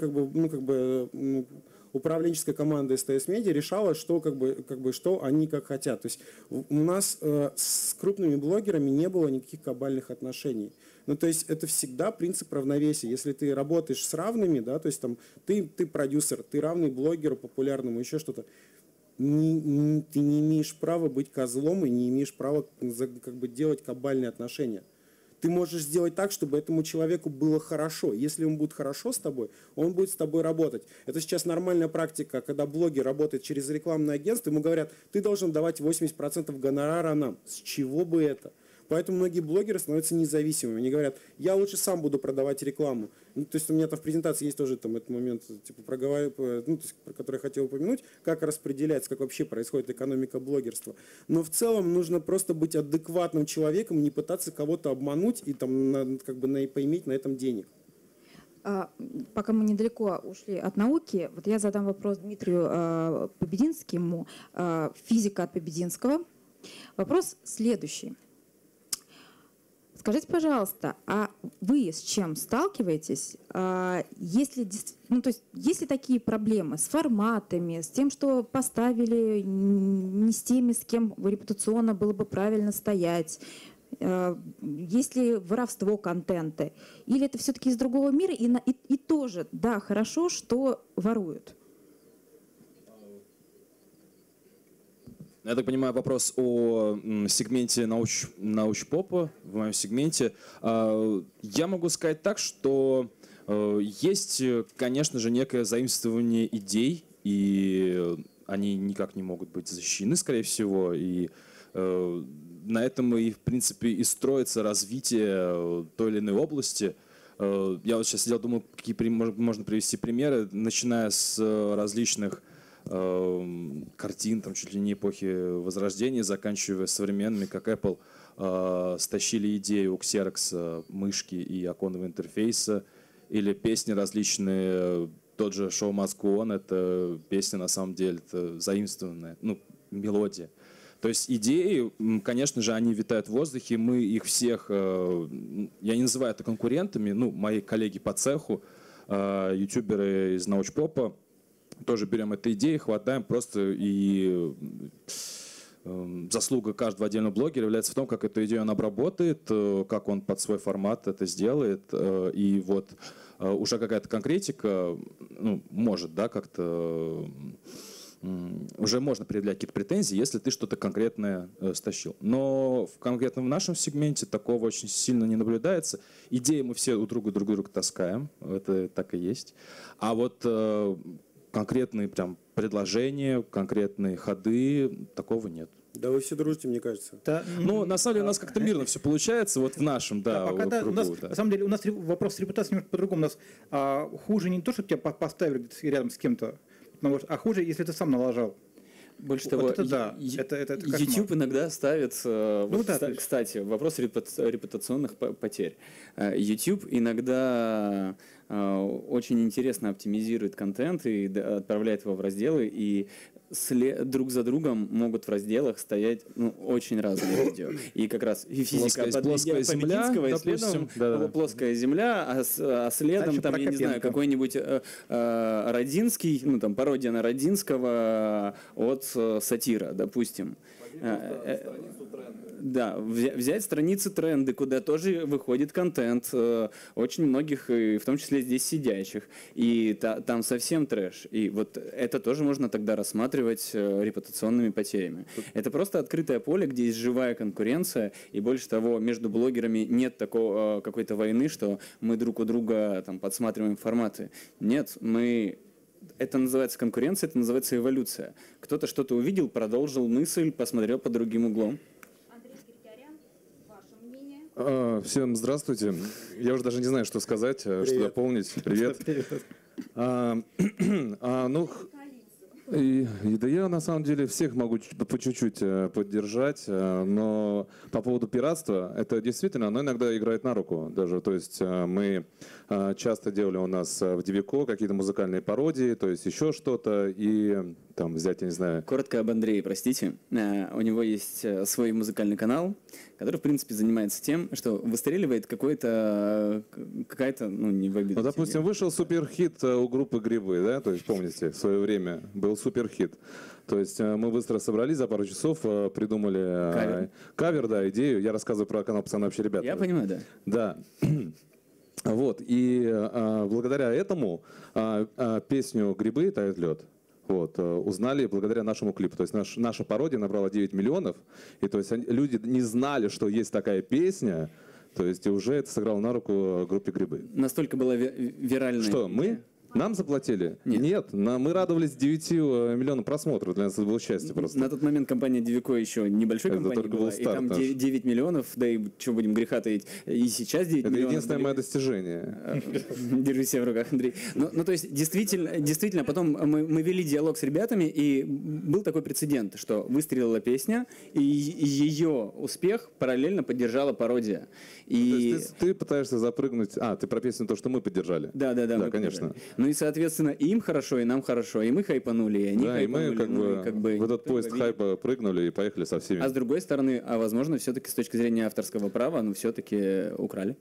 управленческая команда СТС Медиа решала, что, что они как хотят. То есть у нас с крупными блогерами не было никаких кабальных отношений. Ну, то есть это всегда принцип равновесия. Если ты работаешь с равными, да, то есть там ты продюсер, ты равный блогеру популярному, еще что-то, ты не имеешь права быть козлом и не имеешь права делать кабальные отношения. Ты можешь сделать так, чтобы этому человеку было хорошо. Если он будет хорошо с тобой, он будет с тобой работать. Это сейчас нормальная практика, когда блогер работает через рекламное агентство, ему говорят, ты должен давать 80% гонорара нам. С чего бы это? Поэтому многие блогеры становятся независимыми. Они говорят, я лучше сам буду продавать рекламу. Ну, то есть у меня там в презентации есть тоже там этот момент, про который я хотел упомянуть, как распределяется, как вообще происходит экономика блогерства. Но в целом нужно просто быть адекватным человеком, не пытаться кого-то обмануть и там, поиметь на этом денег. Пока мы недалеко ушли от науки, вот я задам вопрос Дмитрию Побединскому, физика от Побединского. Вопрос следующий. Скажите, пожалуйста, а вы с чем сталкиваетесь? Есть ли такие проблемы с форматами, с тем, что поставили не с теми, с кем репутационно было бы правильно стоять? Есть ли воровство контента? Или это все-таки из другого мира? И тоже, да, хорошо, что воруют. Я так понимаю, вопрос о сегменте научпопа, в моем сегменте. Я могу сказать так, что есть, конечно же, некое заимствование идей, и они никак не могут быть защищены, скорее всего, и на этом и, в принципе, и строится развитие той или иной области. Я вот сейчас сидел, думал, какие можно привести примеры, начиная с различных картин, там, чуть ли не эпохи Возрождения, заканчивая современными, как Apple стащили идею у Xerox мышки и оконного интерфейса, или песни различные, тот же Show Must Go On, это песня, на самом деле, это заимствованная, мелодия. То есть идеи, конечно же, они витают в воздухе, мы их всех, я не называю это конкурентами, мои коллеги по цеху, ютуберы из научпопа, тоже берем эту идею, хватаем просто, и заслуга каждого отдельного блогера является в том, как эту идею он обработает, как он под свой формат это сделает, и вот уже какая-то конкретика, может, да, как-то уже можно предъявлять какие-то претензии, если ты что-то конкретное стащил. Но конкретно в нашем сегменте такого очень сильно не наблюдается. Идеи мы все друг друга таскаем, это так и есть. А вот конкретные прям предложения, конкретные ходы, такого нет. Да вы все дружите, мне кажется. Да, ну, на самом деле, у нас как-то мирно все получается, вот в нашем, да, пока кругу, у нас, да. на самом деле, у нас вопрос с репутацией немножко по-другому. У нас хуже не то, что тебя поставили рядом с кем-то, а хуже, если ты сам налажал. Больше того, вот это, да, это YouTube иногда ставит, кстати, вопрос репутационных потерь. YouTube иногда очень интересно оптимизирует контент и отправляет его в разделы, и друг за другом могут в разделах стоять очень разные видео. И как раз и физика плоская земля, допустим, плоская земля, а следом там, я не знаю, какой-нибудь Родинский, ну там пародия на Родинского от сатира, допустим. Да, взять страницы тренды, куда тоже выходит контент очень многих, и в том числе здесь сидящих, и там совсем трэш. И вот это тоже можно тогда рассматривать репутационными потерями. Это просто открытое поле, где есть живая конкуренция, и больше того, между блогерами нет такого какой-то войны, что мы друг у друга там подсматриваем форматы. Нет, это называется конкуренция, это называется эволюция. Кто-то что-то увидел, продолжил мысль, посмотрел под другим углом. Всем здравствуйте. Я уже даже не знаю, что сказать, что дополнить. Привет. Да я на самом деле всех могу по чуть-чуть поддержать, но по поводу пиратства, это действительно, оно иногда играет на руку даже. То есть мы часто делали у нас в Divico какие-то музыкальные пародии, то есть еще что-то, и там взять, я не знаю... Коротко об Андрее, простите. У него есть свой музыкальный канал, который, в принципе, занимается тем, что выстреливает какая-то, не в обиду. Ну, допустим, вышел суперхит у группы «Грибы», да, то есть, помните, в свое время был суперхит. То есть мы быстро собрались, за пару часов придумали кавер, да, идею. Я рассказываю про канал «Пацаны вообще ребята». Я понимаю, да. Да. Вот, и благодаря этому песню «Грибы тает лед» узнали благодаря нашему клипу. То есть наша пародия набрала 9 миллионов, и то есть люди не знали, что есть такая песня, то есть уже это сыграло на руку группе «Грибы». Настолько была виральная... Что, мы? Нам заплатили? Нет, мы радовались 9 миллионам просмотров, для нас это было счастье просто. На тот момент компания Divico еще небольшой компанией была, и там 9 миллионов, да и что будем греха таить, и сейчас 9 миллионов. Это единственное мое достижение. Держи себя в руках, Андрей. Ну, то есть, действительно, потом мы вели диалог с ребятами, и был такой прецедент, что выстрелила песня, и ее успех параллельно поддержала пародия. И... То есть ты пытаешься запрыгнуть... ты про песню то, что мы поддержали. Да, конечно. Ну и, соответственно, и им хорошо, и нам хорошо, и мы хайпанули, и они хайпанули. Да, и мы как бы в этот поезд хайпа прыгнули и поехали со всеми. А с другой стороны, возможно, все-таки с точки зрения авторского права, все-таки украли.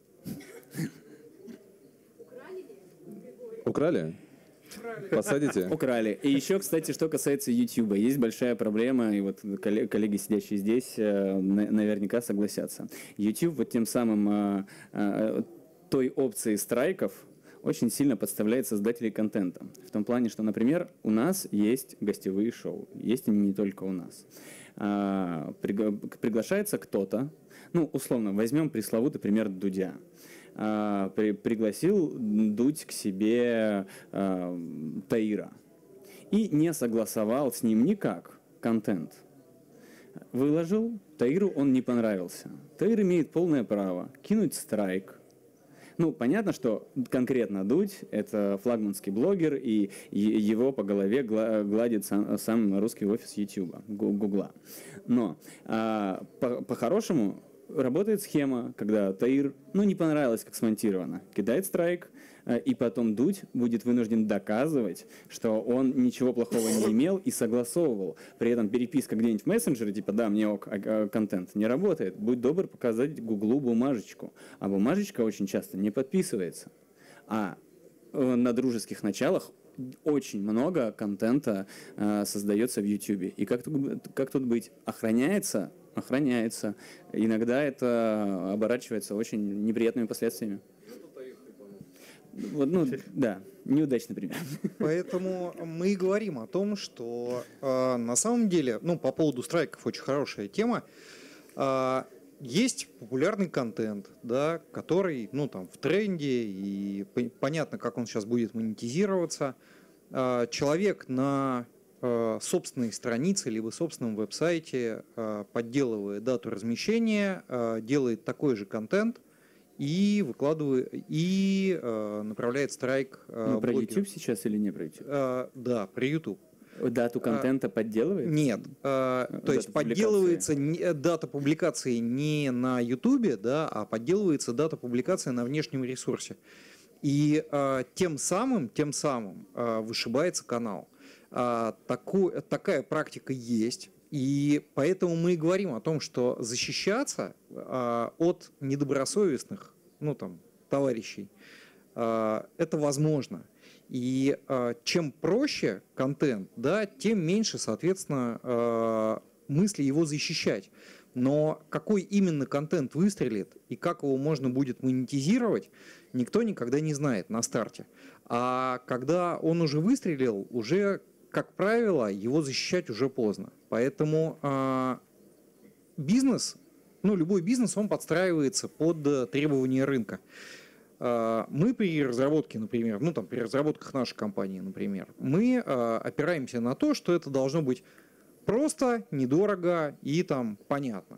Украли? Посадите? Украли. И еще, кстати, что касается YouTube, есть большая проблема, и вот коллеги, сидящие здесь, наверняка согласятся. YouTube вот тем самым той опцией страйков очень сильно подставляет создателей контента. В том плане, что, например, у нас есть гостевые шоу. Есть они не только у нас. Приглашается кто-то, условно, возьмем пресловутый пример Дудя. Пригласил Дудь к себе Таира и не согласовал с ним никак контент. Выложил, Таиру он не понравился. Таир имеет полное право кинуть страйк. Понятно, что конкретно Дудь – это флагманский блогер, и его по голове гладит сам русский офис Ютуба, Гугла. Но по-хорошему работает схема, когда Таир, не понравилось, как смонтировано, кидает страйк, и потом Дудь будет вынужден доказывать, что он ничего плохого не имел и согласовывал. При этом переписка где-нибудь в мессенджере, типа «да, мне контент», не работает. Будь добр показать Гуглу бумажечку. А бумажечка очень часто не подписывается. А на дружеских началах очень много контента создается в Ютубе. И как тут быть? Охраняется? Охраняется. Иногда это оборачивается очень неприятными последствиями. Да, неудачный пример. Поэтому мы и говорим о том, что на самом деле, по поводу страйков очень хорошая тема. Есть популярный контент, да, который, в тренде, и понятно, как он сейчас будет монетизироваться. Человек на собственной странице либо собственном веб-сайте, подделывая дату размещения, делает такой же контент и выкладывает, и направляет страйк про блогеру. YouTube сейчас или не про YouTube? Да, про YouTube. Дату контента подделывает? Нет. То есть подделывается дата публикации не на YouTube, да, а подделывается дата публикации на внешнем ресурсе. И тем самым вышибается канал. Такая практика есть. И поэтому мы и говорим о том, что защищаться от недобросовестных, товарищей, это возможно. И чем проще контент, да, тем меньше, соответственно, мысли его защищать. Но какой именно контент выстрелит и как его можно будет монетизировать, никто никогда не знает на старте. А когда он уже выстрелил, уже, как правило, его защищать уже поздно. Поэтому бизнес, любой бизнес, он подстраивается под требования рынка. Мы при разработке, например, при разработках нашей компании, например, мы опираемся на то, что это должно быть просто, недорого и понятно.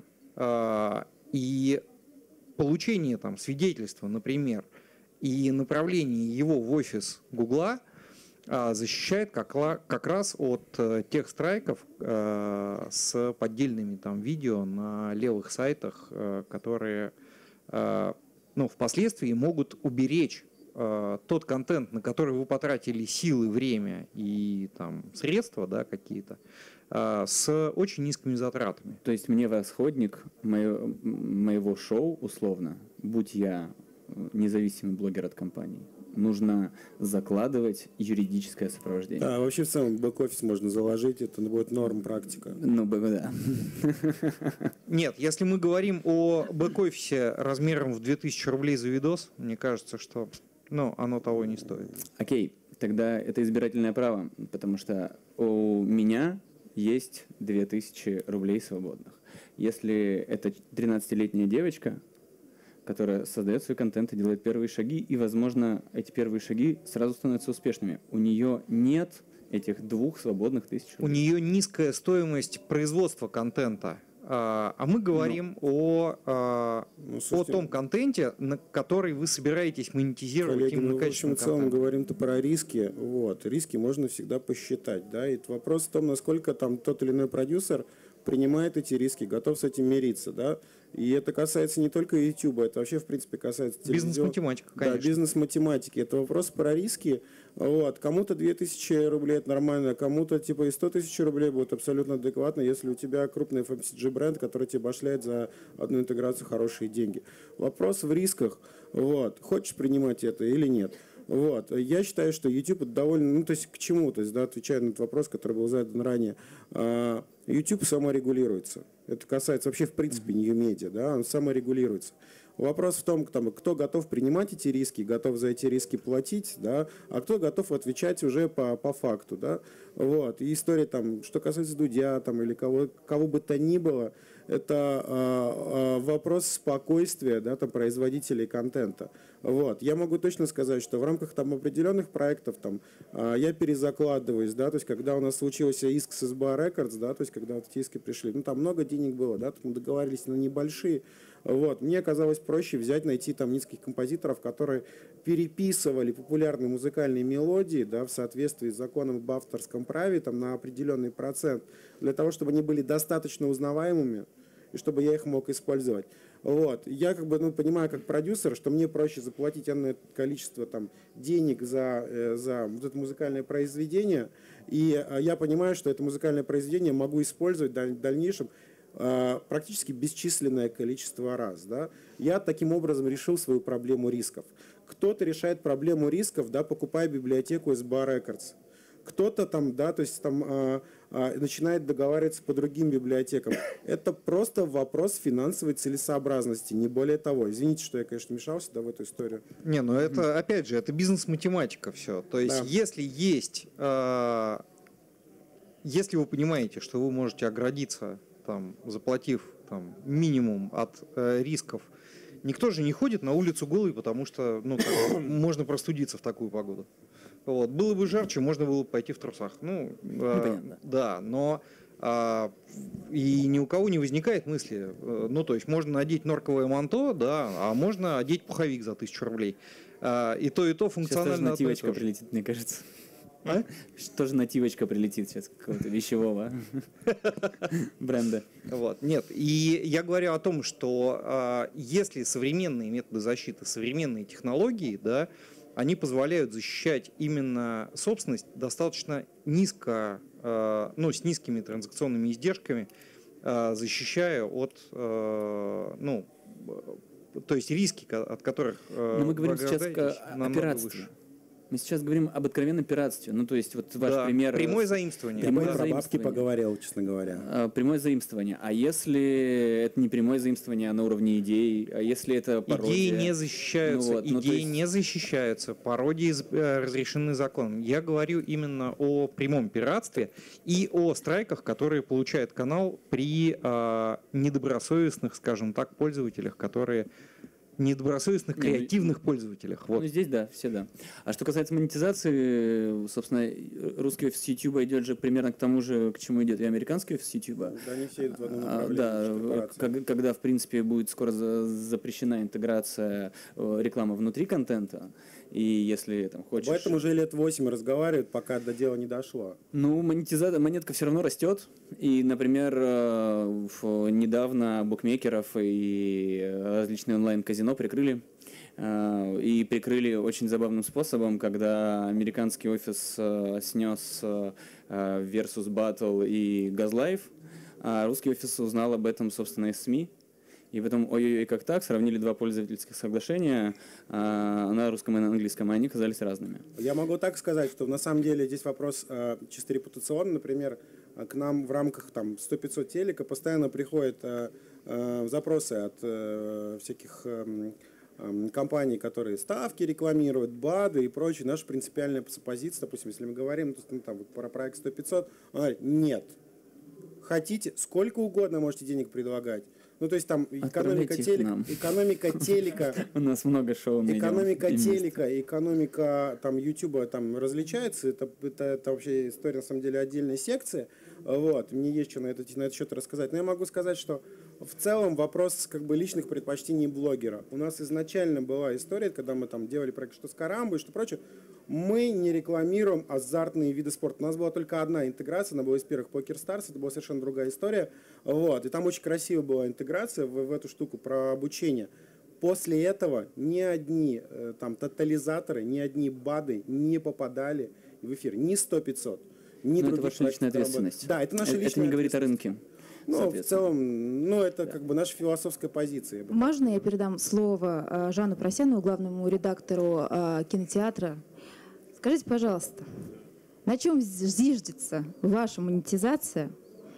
И получение свидетельства, например, и направление его в офис Гугла защищает как раз от тех страйков с поддельными видео на левых сайтах, которые впоследствии могут уберечь тот контент, на который вы потратили силы, время и средства, да, какие-то, с очень низкими затратами. То есть мне расходник моего шоу, условно, будь я независимый блогер от компании, нужно закладывать юридическое сопровождение. Да, вообще в целом бэк-офис можно заложить, это будет норм практика. Да. Нет, если мы говорим о бэк-офисе размером в 2000 рублей за видос, мне кажется, что оно того не стоит. Окей, тогда это избирательное право, потому что у меня есть 2000 рублей свободных. Если это 13-летняя девочка, которая создает свой контент и делает первые шаги, и, возможно, эти первые шаги сразу становятся успешными. У нее нет этих 2 свободных 1000 рублей. У нее низкая стоимость производства контента. А мы говорим о том контенте, на который вы собираетесь монетизировать. Коллеги, в общем и целом говорим-то про риски. Риски можно всегда посчитать. Да? И вопрос в том, насколько тот или иной продюсер принимает эти риски, готов с этим мириться. Да? И это касается не только YouTube, это вообще, в принципе, касается бизнес-математика, конечно. Да, бизнес-математики. Это вопрос про риски. Кому-то 2000 рублей это нормально, кому-то и 100 тысяч рублей будет абсолютно адекватно, если у тебя крупный FMCG-бренд, который тебе башляет за одну интеграцию хорошие деньги. Вопрос в рисках. Хочешь принимать это или нет? Я считаю, что YouTube это довольно, к чему, отвечая на этот вопрос, который был задан ранее, YouTube саморегулируется. Это касается вообще, в принципе, нью-медиа, да, он саморегулируется. Вопрос в том, кто готов принимать эти риски, готов за эти риски платить, да, а кто готов отвечать уже по факту, да. И история, что касается Дудя или кого бы то ни было, это вопрос спокойствия, да, производителей контента. Я могу точно сказать, что в рамках определенных проектов я перезакладываюсь, да, то есть когда у нас случился иск с SBA Records, да, то есть когда эти иски пришли, там много денег было, да, мы договаривались на небольшие. Мне оказалось проще найти нескольких композиторов, которые переписывали популярные музыкальные мелодии, да, в соответствии с законом об авторском праве на определенный процент, для того, чтобы они были достаточно узнаваемыми и чтобы я их мог использовать. Я понимаю как продюсер, что мне проще заплатить энное количество денег за это музыкальное произведение, и я понимаю, что это музыкальное произведение могу использовать в дальнейшем практически бесчисленное количество раз. Да? Я таким образом решил свою проблему рисков. Кто-то решает проблему рисков, да, покупая библиотеку SBA Records. Кто-то начинает договариваться по другим библиотекам. Это просто вопрос финансовой целесообразности, не более того. Извините, что я, конечно, вмешался в эту историю. Это, опять же, это бизнес-математика все. То есть, если вы понимаете, что вы можете оградиться, заплатив минимум от рисков, Никто же не ходит на улицу голый, потому что можно простудиться в такую погоду. Вот. Было бы жарче, можно было бы пойти в трусах. Да, но и ни у кого не возникает мысли. То есть можно надеть норковое манто, да, а можно одеть пуховик за 1000 рублей. И то функционально. Сейчас нативочка прилетит, мне кажется. Тоже нативочка прилетит сейчас какого-то вещевого бренда. Вот. Нет, и я говорю о том, что если современные методы защиты, современные технологии, да, они позволяют защищать именно собственность достаточно низко, с низкими транзакционными издержками, защищая от, то есть риски, от которых мы говорим сейчас о пиратстве. Мы сейчас говорим об откровенном пиратстве. То есть вот ваш пример... Прямое заимствование. Я про бабки поговорил, честно говоря. Прямое заимствование. А если это не прямое заимствование, а на уровне идей? А если это пародия? Идеи не защищаются. Не защищаются. Пародии разрешены законом. Я говорю именно о прямом пиратстве и о страйках, которые получает канал при недобросовестных, скажем так, пользователях, которые... недобросовестных, креативных пользователях. Вот. Здесь да, все да. А что касается монетизации, собственно, русский офис YouTube идет же примерно к тому же, к чему идет и американский офис YouTube. Да, они все идут в одном направлении. Когда, в принципе, будет скоро запрещена интеграция рекламы внутри контента, и если там хочешь... Об этом уже лет 8 разговаривают, пока до дела не дошло. Монетка все равно растет. И, например, недавно букмекеров и различные онлайн-казино прикрыли. И прикрыли очень забавным способом, когда американский офис снес Versus Battle и Газлайф, а русский офис узнал об этом, собственно, из СМИ. И потом, ой-ой-ой, как так, сравнили два пользовательских соглашения на русском и на английском, и они казались разными. Я могу так сказать, что на самом деле здесь вопрос чисто репутационный. Например, к нам в рамках 100-500 телека постоянно приходят запросы от всяких компаний, которые ставки рекламируют, БАДы и прочее. Наша принципиальная позиция, допустим, если мы говорим про проект 100-500, он говорит, нет, хотите, сколько угодно можете денег предлагать. То есть там экономика телека. У нас много шоу. Экономика телека, экономика Ютуба различается. Это вообще история, на самом деле, отдельная секция. Вот. Мне есть что на этот счет рассказать. Но я могу сказать, что в целом вопрос личных предпочтений блогера. У нас изначально была история, когда мы делали проект «Что с Карамбой», что прочее. Мы не рекламируем азартные виды спорта. У нас была только одна интеграция, она была из первых Poker Stars, это была совершенно другая история. Вот. И там очень красивая была интеграция в эту штуку про обучение. После этого ни одни тотализаторы, ни одни БАДы не попадали в эфир. Ни 100-500, ни других. Это ваша личная ответственность. Да, это наша личная ответственность. Это не говорит о рынке. В целом, это наша философская позиция. Можно я передам слово Жанну Просянову, главному редактору кинотеатра? Скажите, пожалуйста, на чем зиждется ваша монетизация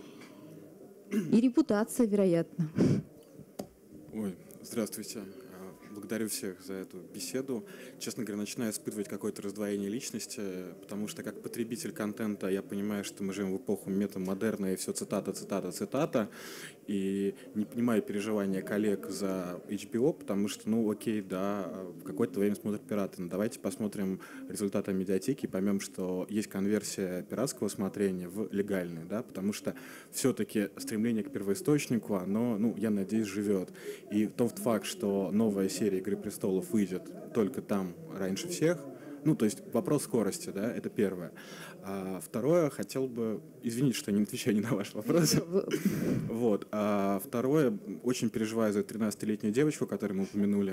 и репутация, вероятно? Ой, здравствуйте. Благодарю всех за эту беседу. Честно говоря, начинаю испытывать какое-то раздвоение личности, потому что как потребитель контента я понимаю, что мы живем в эпоху метамодерна, и все цитата, цитата, цитата, и не понимаю переживания коллег за HBO, потому что, окей, да, в какое-то время смотрят пираты, но давайте посмотрим результаты медиатеки и поймем, что есть конверсия пиратского смотрения в легальное, да, потому что все-таки стремление к первоисточнику, оно, я надеюсь, живет. И тот факт, что новая серия «Игры престолов» выйдет только там раньше всех, то есть вопрос скорости, да, это первое. А второе, хотел бы, извините, что я не отвечаю ни на ваш вопрос. Вот. А второе, очень переживаю за 13-летнюю девочку, которую мы упомянули.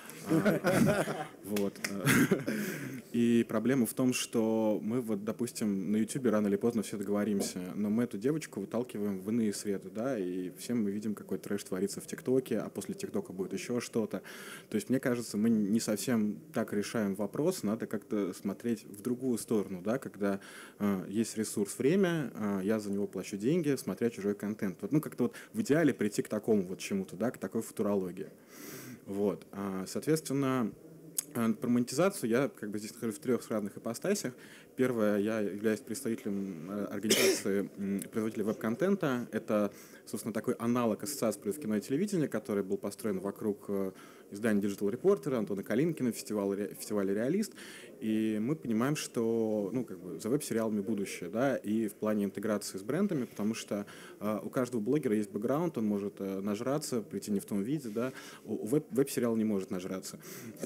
Вот. И проблема в том, что мы, допустим, на YouTube рано или поздно все договоримся, но мы эту девочку выталкиваем в иные среды, да, и всем мы видим, какой трэш творится в ТикТоке, а после ТикТока будет еще что-то. То есть, мне кажется, мы не совсем так решаем вопрос, надо как-то смотреть в другую сторону, да, когда есть ресурс время, я за него плачу деньги, смотря чужой контент. Как-то в идеале прийти к такому чему-то, да, к такой футурологии. Вот. Соответственно, про монетизацию я здесь нахожусь в 3 разных ипостасях. Первое, я являюсь представителем организации производителей веб-контента. Это, собственно, такой аналог Ассоциации производителей кино и телевидения, который был построен вокруг издания Digital Reporter, Антона Калинкина, фестиваля «Реалист». И мы понимаем, что за веб-сериалами будущее, да, и в плане интеграции с брендами, потому что у каждого блогера есть бэкграунд, он может нажраться, прийти не в том виде, да, у веб-сериал не может нажраться.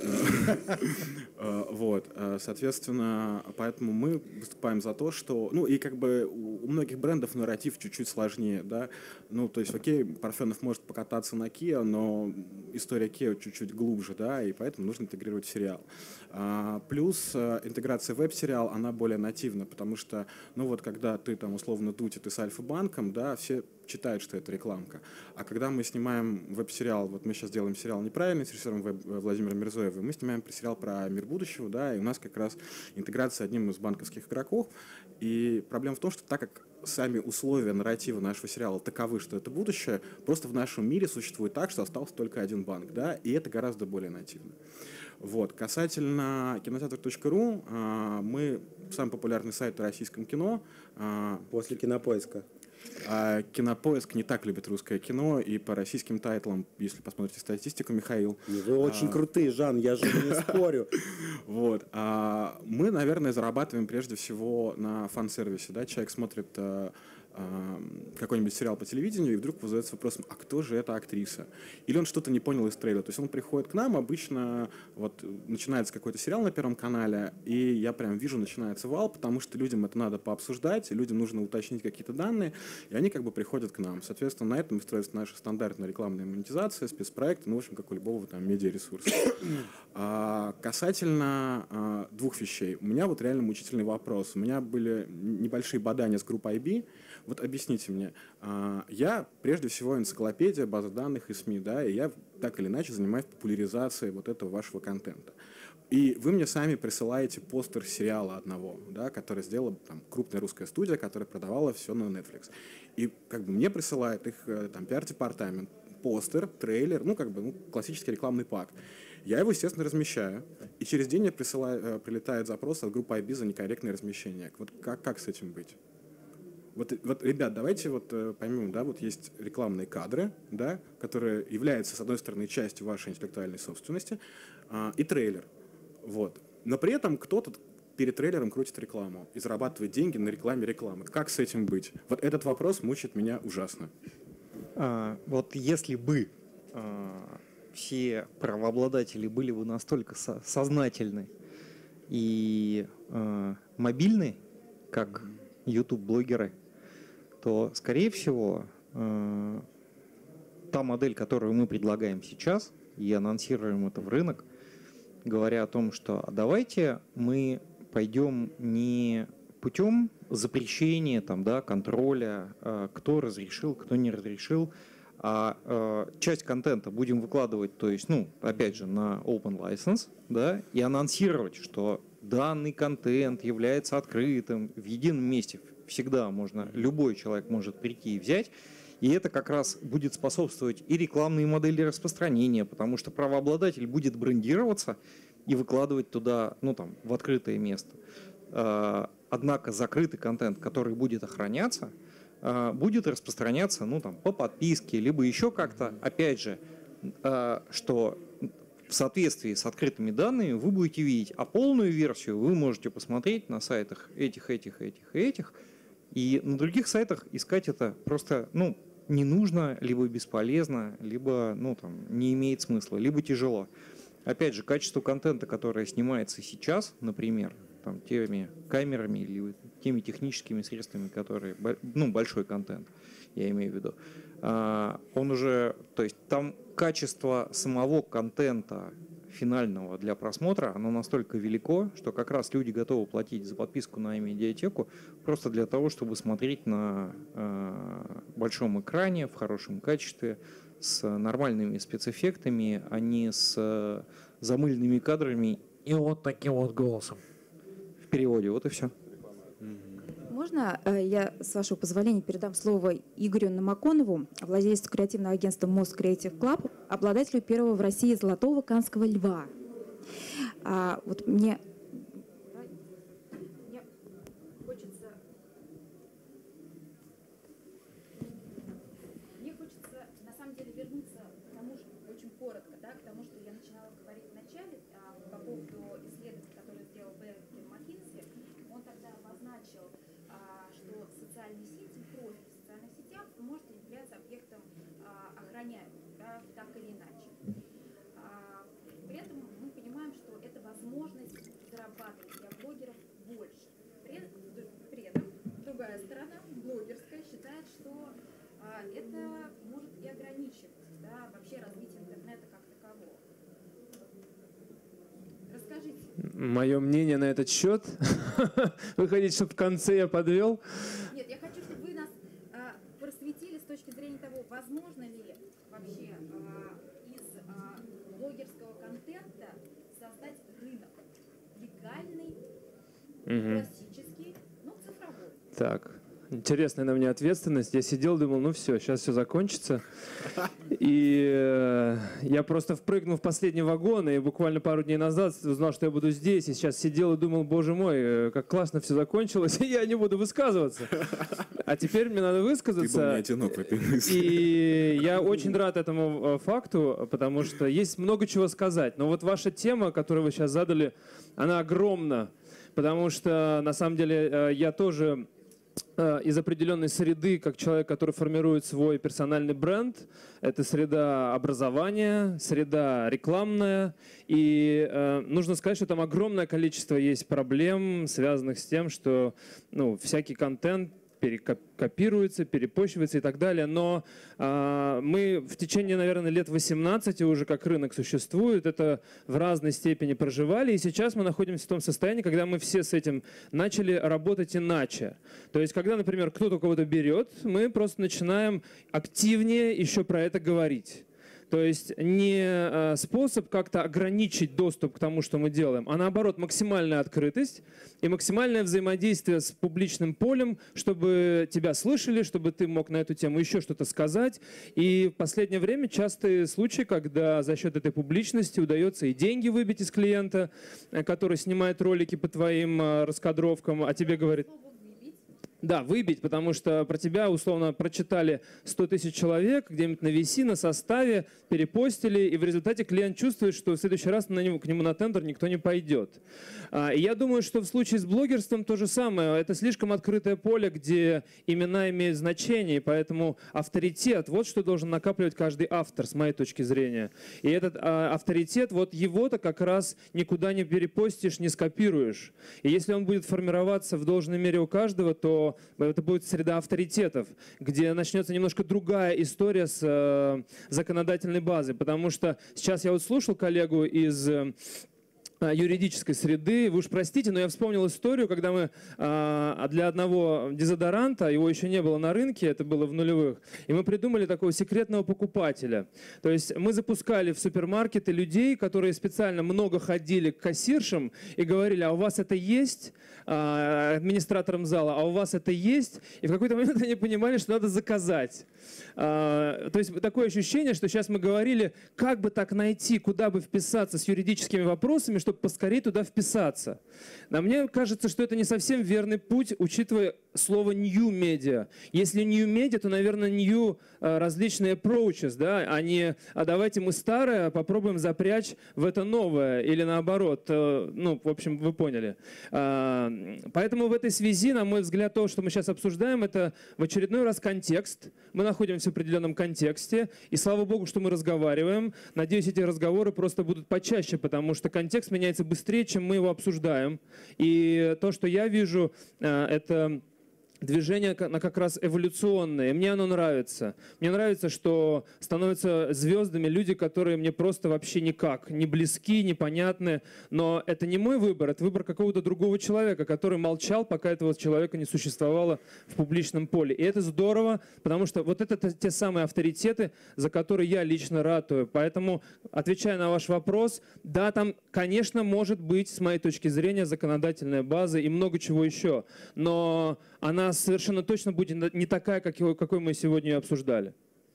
Вот, соответственно, поэтому мы выступаем за то, что, у многих брендов нарратив чуть-чуть сложнее, да, то есть, окей, Парфенов может покататься на Kia, но история Kia чуть-чуть глубже, да, и поэтому нужно интегрировать в сериал. Плюс интеграция в веб-сериал, она более нативна, потому что, когда ты там условно Дудь, ты с Альфа-банком, да, все читают, что это рекламка. А когда мы снимаем веб-сериал, вот мы сейчас делаем сериал «Неправильный» с режиссером Владимиром Мирзоевым, мы снимаем сериал про мир будущего, да, и у нас как раз интеграция одним из банковских игроков. И проблема в том, что так как сами условия нарратива нашего сериала таковы, что это будущее, просто в нашем мире существует так, что остался только один банк, да, и это гораздо более нативно. Вот. Касательно кинотеатр.ру, мы самый популярный сайт о российском кино. После Кинопоиска. Кинопоиск не так любит русское кино, и по российским тайтлам, если посмотрите статистику, Михаил... Вы очень крутые, Жан, я же не спорю. Вот. Мы, наверное, зарабатываем прежде всего на фан-сервисе. Да? Человек смотрит какой-нибудь сериал по телевидению, и вдруг задается вопросом, а кто же эта актриса? Или он что-то не понял из трейлера. То есть он приходит к нам, обычно начинается какой-то сериал на Первом канале, и я прям вижу, начинается вал, потому что людям это надо пообсуждать, людям нужно уточнить какие-то данные, и они приходят к нам. Соответственно, на этом строится наша стандартная рекламная монетизация, спецпроекты, в общем, как у любого медиаресурса. Касательно двух вещей. У меня реально мучительный вопрос. У меня были небольшие бадания с группой IB. Вот объясните мне, я прежде всего энциклопедия, база данных и СМИ, да, и я так или иначе занимаюсь популяризацией этого вашего контента. И вы мне сами присылаете постер сериала одного, да, который сделала крупная русская студия, которая продавала все на Netflix. И мне присылает их пиар-департамент, постер, трейлер, классический рекламный пак. Я его, естественно, размещаю, и через день мне прилетает запрос от группы IB за некорректное размещение. Вот как с этим быть? Вот, ребят, давайте поймем, да, есть рекламные кадры, да, которые являются, с одной стороны, частью вашей интеллектуальной собственности, и трейлер. Вот. Но при этом кто-то перед трейлером крутит рекламу и зарабатывает деньги на рекламе рекламы. Как с этим быть? Вот этот вопрос мучает меня ужасно. Вот если бы все правообладатели были бы настолько сознательны и мобильны, как YouTube-блогеры, то, скорее всего, та модель, которую мы предлагаем сейчас, и анонсируем это в рынок, говоря о том, что давайте мы пойдем не путем запрещения, контроля, кто разрешил, кто не разрешил, а часть контента будем выкладывать, то есть, опять же, на open license, да, и анонсировать, что данный контент является открытым в едином месте. Всегда любой человек может прийти и взять. И это как раз будет способствовать и рекламной модели распространения, потому что правообладатель будет брендироваться и выкладывать туда, в открытое место. Однако закрытый контент, который будет охраняться, будет распространяться, по подписке, либо еще как-то, опять же, что в соответствии с открытыми данными вы будете видеть, а полную версию вы можете посмотреть на сайтах этих, и на других сайтах искать это просто, не нужно, либо бесполезно, либо, не имеет смысла, либо тяжело. Опять же, качество контента, которое снимается сейчас, например, теми камерами или теми техническими средствами, которые, большой контент, я имею в виду, он уже, то есть там качество самого контента финального для просмотра, оно настолько велико, что как раз люди готовы платить за подписку на медиатеку просто для того, чтобы смотреть на большом экране, в хорошем качестве, с нормальными спецэффектами, а не с замыленными кадрами и вот таким вот голосом. В переводе, вот и все. Можно я, с вашего позволения, передам слово Игорю Намаконову, владельцу креативного агентства Most Creative Club, обладателю первого в России золотого Каннского льва. Мне хочется на самом деле вернуться к тому же очень коротко, да, к тому, что я социальной сети, профиль в социальных сетях может являться объектом охраняемым, да, так или иначе. При этом мы понимаем, что это возможность зарабатывать для блогеров больше. При этом другая сторона, блогерская, считает, что это может и ограничивать, да, вообще развитие интернета как такового. Расскажите. Мое мнение на этот счет? Вы хотите, чтобы в конце я подвел? Нет, я хочу, чтобы вы нас просветили с точки зрения того, возможно ли вообще из блогерского контента создать рынок легальный, классический, но цифровой. Так. Интересная на мне ответственность. Я сидел, думал, ну все, сейчас все закончится. И я просто впрыгнул в последний вагон, и буквально пару дней назад узнал, что я буду здесь. И сейчас сидел и думал, боже мой, как классно все закончилось, и я не буду высказываться. А теперь мне надо высказаться. Ты был не одинок в этой мысли. И я очень рад этому факту, потому что есть много чего сказать. Но вот ваша тема, которую вы сейчас задали, она огромна. Потому что, на самом деле, я тоже из определенной среды, как человек, который формирует свой персональный бренд. Это среда образования, среда рекламная. И нужно сказать, что там огромное количество есть проблем, связанных с тем, что всякий контент перекопируется, перепощивается и так далее. Но мы в течение, наверное, лет 18 уже как рынок существует, это в разной степени проживали. И сейчас мы находимся в том состоянии, когда мы все с этим начали работать иначе. То есть, когда, например, кто-то кого-то берет, мы просто начинаем активнее еще про это говорить. То есть не способ как-то ограничить доступ к тому, что мы делаем, а наоборот максимальная открытость и максимальное взаимодействие с публичным полем, чтобы тебя слышали, чтобы ты мог на эту тему еще что-то сказать. И в последнее время частые случаи, когда за счет этой публичности удается и деньги выбить из клиента, который снимает ролики по твоим раскадровкам, а тебе говорит... Да, выбить, потому что про тебя условно прочитали 100 тысяч человек где-нибудь на VC, на составе, перепостили, и в результате клиент чувствует, что в следующий раз к нему на тендер никто не пойдет. И я думаю, что в случае с блогерством то же самое. Это слишком открытое поле, где имена имеют значение, и поэтому авторитет, вот что должен накапливать каждый автор, с моей точки зрения. И этот авторитет, вот его-то как раз никуда не перепостишь, не скопируешь. И если он будет формироваться в должной мере у каждого, то это будет среда авторитетов, где начнется немножко другая история с законодательной базой. Потому что сейчас я вот слушал коллегу из юридической среды. Вы уж простите, но я вспомнил историю, когда мы для одного дезодоранта, его еще не было на рынке, это было в нулевых, и мы придумали такого секретного покупателя. То есть мы запускали в супермаркеты людей, которые специально много ходили к кассиршам и говорили, а у вас это есть? Администраторам зала, а у вас это есть? И в какой-то момент они понимали, что надо заказать. То есть такое ощущение, что сейчас мы говорили, как бы так найти, куда бы вписаться с юридическими вопросами, чтобы поскорее туда вписаться. Но мне кажется, что это не совсем верный путь, учитывая слово new media. Если new media, то, наверное, new различные approaches, да, а не а давайте мы старое попробуем запрячь в это новое или наоборот. Ну, в общем, вы поняли. Поэтому в этой связи, на мой взгляд, то, что мы сейчас обсуждаем, это в очередной раз контекст. Мы находимся в определенном контексте, и слава богу, что мы разговариваем. Надеюсь, эти разговоры просто будут почаще, потому что контекст меняется быстрее, чем мы его обсуждаем. И то, что я вижу, это движение как раз эволюционное. Мне оно нравится. Мне нравится, что становятся звездами люди, которые мне просто вообще никак, не близки, непонятны. Но это не мой выбор, это выбор какого-то другого человека, который молчал, пока этого человека не существовало в публичном поле. И это здорово, потому что вот это те самые авторитеты, за которые я лично ратую. Поэтому, отвечая на ваш вопрос, да, там, конечно, может быть, с моей точки зрения, законодательная база и много чего еще. Но она совершенно точно будет не такая, какой мы сегодня ее обсуждали.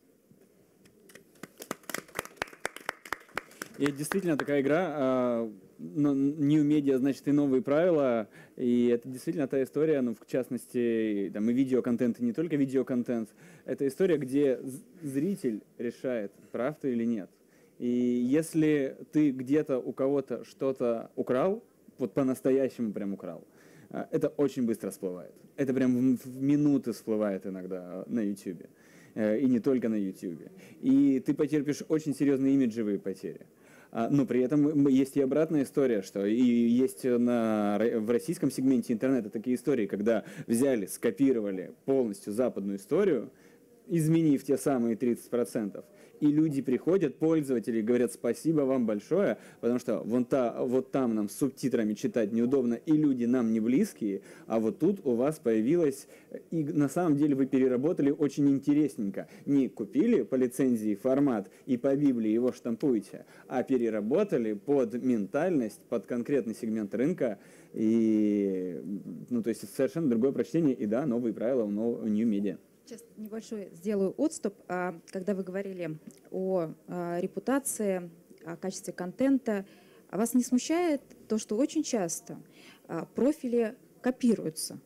И действительно такая игра, New Media, значит, и новые правила, и это действительно та история, ну, в частности, там, и видеоконтент, и не только видеоконтент, это история, где зритель решает, прав ты или нет. И если ты где-то у кого-то что-то украл, вот по-настоящему прям украл, это очень быстро всплывает. Это прям в минуты всплывает иногда на YouTube. И не только на YouTube. И ты потерпишь очень серьезные имиджевые потери. Но при этом есть и обратная история, что и есть в российском сегменте интернета такие истории, когда взяли, скопировали полностью западную историю, изменив те самые 30%, и люди приходят, пользователи, говорят: спасибо вам большое, потому что вот там нам с субтитрами читать неудобно, и люди нам не близкие, а вот тут у вас появилось, и на самом деле вы переработали очень интересненько. Не купили по лицензии формат и по Библии его штампуете, а переработали под ментальность, под конкретный сегмент рынка, и, ну, то есть совершенно другое прочтение, и да, новые правила в New Media. Сейчас небольшой сделаю отступ. Когда вы говорили о репутации, о качестве контента, а вас не смущает то, что очень часто профили копируются?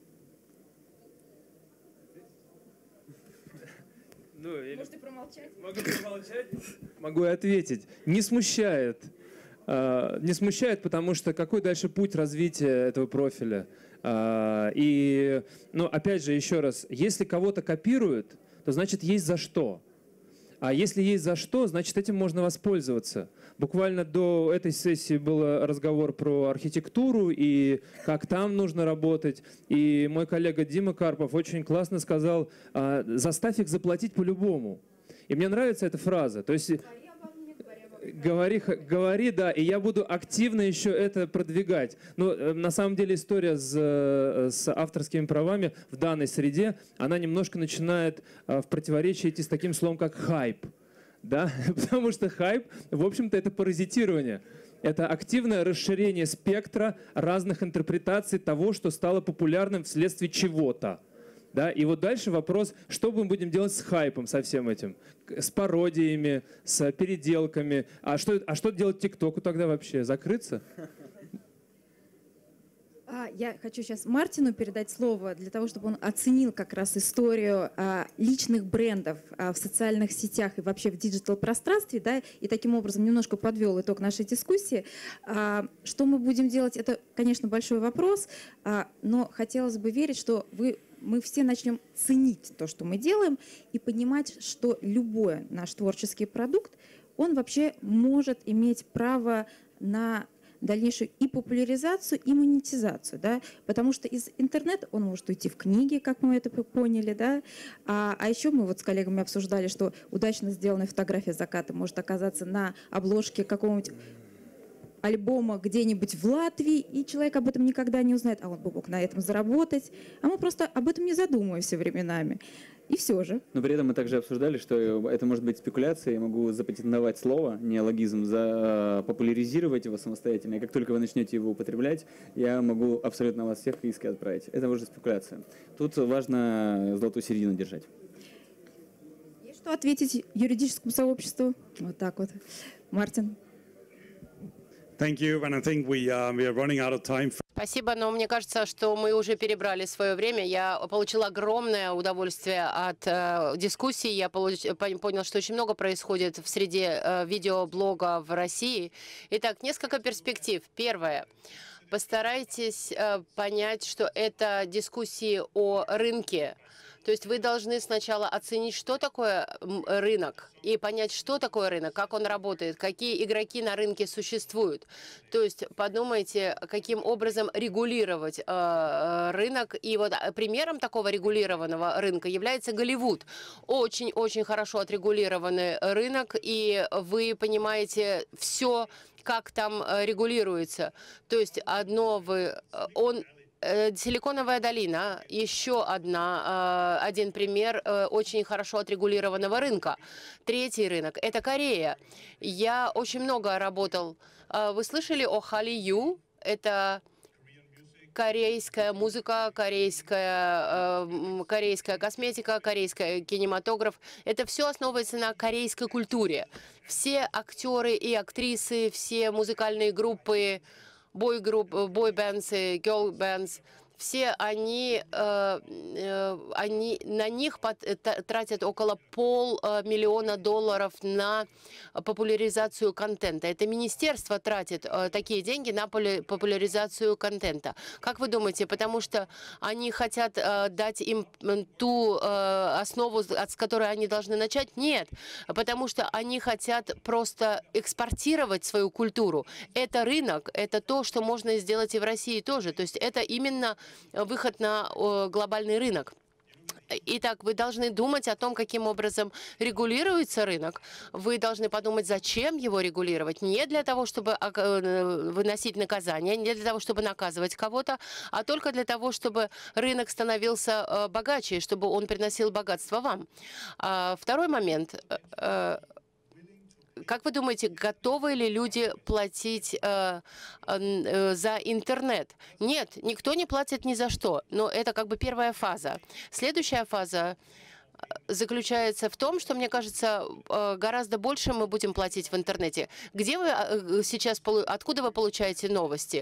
Можете промолчать? Могу промолчать? Могу и ответить. Не смущает. Не смущает, потому что какой дальше путь развития этого профиля? И, ну, опять же, еще раз, если кого-то копируют, то значит есть за что. А если есть за что, значит этим можно воспользоваться. Буквально до этой сессии был разговор про архитектуру и как там нужно работать. И мой коллега Дима Карпов очень классно сказал: заставь их заплатить по-любому. И мне нравится эта фраза. То есть говори, да, и я буду активно еще это продвигать. Но на самом деле история с авторскими правами в данной среде, она немножко начинает в противоречие идти с таким словом, как хайп. Да? Потому что хайп, в общем-то, это паразитирование. Это активное расширение спектра разных интерпретаций того, что стало популярным вследствие чего-то. Да? И вот дальше вопрос, что мы будем делать с хайпом, со всем этим? С пародиями, с переделками. А что делать ТикТоку тогда вообще? Закрыться? Я хочу сейчас Мартину передать слово для того, чтобы он оценил как раз историю личных брендов в социальных сетях и вообще в диджитал-пространстве, да, и таким образом немножко подвел итог нашей дискуссии. Что мы будем делать, это, конечно, большой вопрос, но хотелось бы верить, что мы все начнем ценить то, что мы делаем, и понимать, что любой наш творческий продукт, он вообще может иметь право на дальнейшую и популяризацию, и монетизацию, да, потому что из интернета он может уйти в книги, как мы это поняли, да, а еще мы вот с коллегами обсуждали, что удачно сделанная фотография заката может оказаться на обложке какого-нибудь альбома где-нибудь в Латвии, и человек об этом никогда не узнает, а он бы мог на этом заработать, а мы просто об этом не задумываемся временами. И все же. Но при этом мы также обсуждали, что это может быть спекуляция, я могу запатентовать слово, неологизм, популяризировать его самостоятельно, и как только вы начнете его употреблять, я могу абсолютно вас всех иски отправить. Это уже спекуляция. Тут важно золотую середину держать. Есть что ответить юридическому сообществу? Вот так вот. Мартин. Thank you, and I think we are running out of time. Спасибо, но мне кажется, что мы уже перебрали свое время. Я получила огромное удовольствие от дискуссии. Я понял, что очень много происходит в среде видеоблога в России. Итак, несколько перспектив. Первое. Постарайтесь понять, что это дискуссии о рынке. То есть вы должны сначала оценить, что такое рынок, и понять, что такое рынок, как он работает, какие игроки на рынке существуют. То есть подумайте, каким образом регулировать рынок. И вот примером такого регулированного рынка является Голливуд. Очень-очень хорошо отрегулированный рынок, и вы понимаете все, как там регулируется. То есть Силиконовая долина, еще один пример очень хорошо отрегулированного рынка. Третий рынок – это Корея. Я очень много работал. Вы слышали о Hallyu? Это корейская музыка, корейская косметика, корейский кинематограф. Это все основывается на корейской культуре. Все актеры и актрисы, все музыкальные группы, бой-бэндс, girl-бэндс, все они на них тратят около $500 000 на популяризацию контента. Это министерство тратит такие деньги на популяризацию контента. Как вы думаете, потому что они хотят дать им ту основу, с которой они должны начать? Нет, потому что они хотят просто экспортировать свою культуру. Это рынок, это то, что можно сделать и в России тоже. То есть это именно выход на глобальный рынок. Итак, вы должны думать о том, каким образом регулируется рынок. Вы должны подумать, зачем его регулировать. Не для того, чтобы выносить наказание, не для того, чтобы наказывать кого-то, а только для того, чтобы рынок становился богаче, чтобы он приносил богатство вам. Второй момент. Как вы думаете, готовы ли люди платить за интернет? Нет, никто не платит ни за что, но это как бы первая фаза. Следующая фаза заключается в том, что, мне кажется, гораздо больше мы будем платить в интернете. Где вы сейчас, откуда вы получаете новости?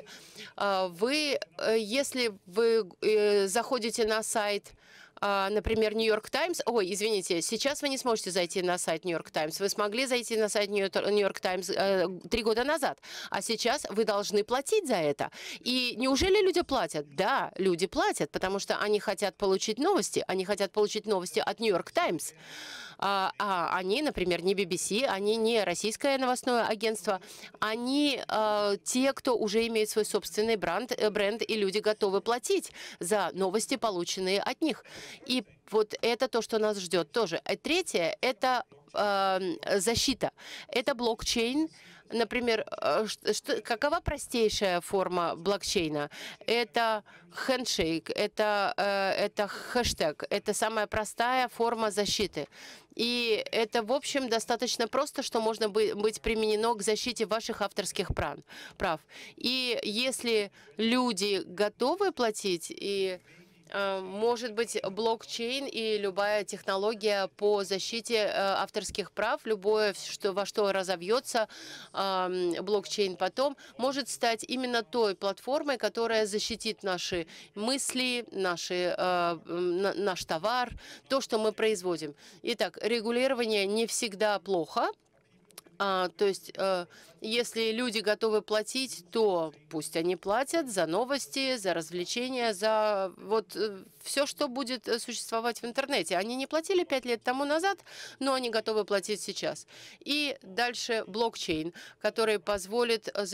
Если вы заходите на сайт, например, New York Times. Ой, извините, сейчас вы не сможете зайти на сайт New York Times. Вы смогли зайти на сайт New York Times 3 года назад, а сейчас вы должны платить за это. И неужели люди платят? Да, люди платят, потому что они хотят получить новости. Они хотят получить новости от New York Times. Они, например, не BBC, они не российское новостное агентство, они те, кто уже имеет свой собственный бренд, и люди готовы платить за новости, полученные от них. И вот это то, что нас ждет тоже. А третье – это защита. Это блокчейн. Например, какова простейшая форма блокчейна? Это хендшейк, это хэштег, это самая простая форма защиты. И это, в общем, достаточно просто, что можно быть применено к защите ваших авторских прав. И если люди готовы платить, и может быть, блокчейн и любая технология по защите авторских прав, любое, во что разовьется блокчейн потом, может стать именно той платформой, которая защитит наши мысли, наш товар, то, что мы производим. Итак, регулирование не всегда плохо. То есть, если люди готовы платить, то пусть они платят за новости, за развлечения, за вот все, что будет существовать в интернете. Они не платили 5 лет тому назад, но они готовы платить сейчас. И дальше блокчейн, который позволит вам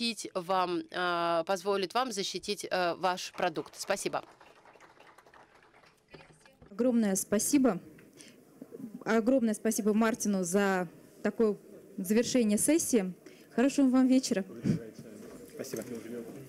защитить ваш продукт. Спасибо. Огромное спасибо. Огромное спасибо Мартину за такое завершение сессии. Хорошего вам вечера. Спасибо.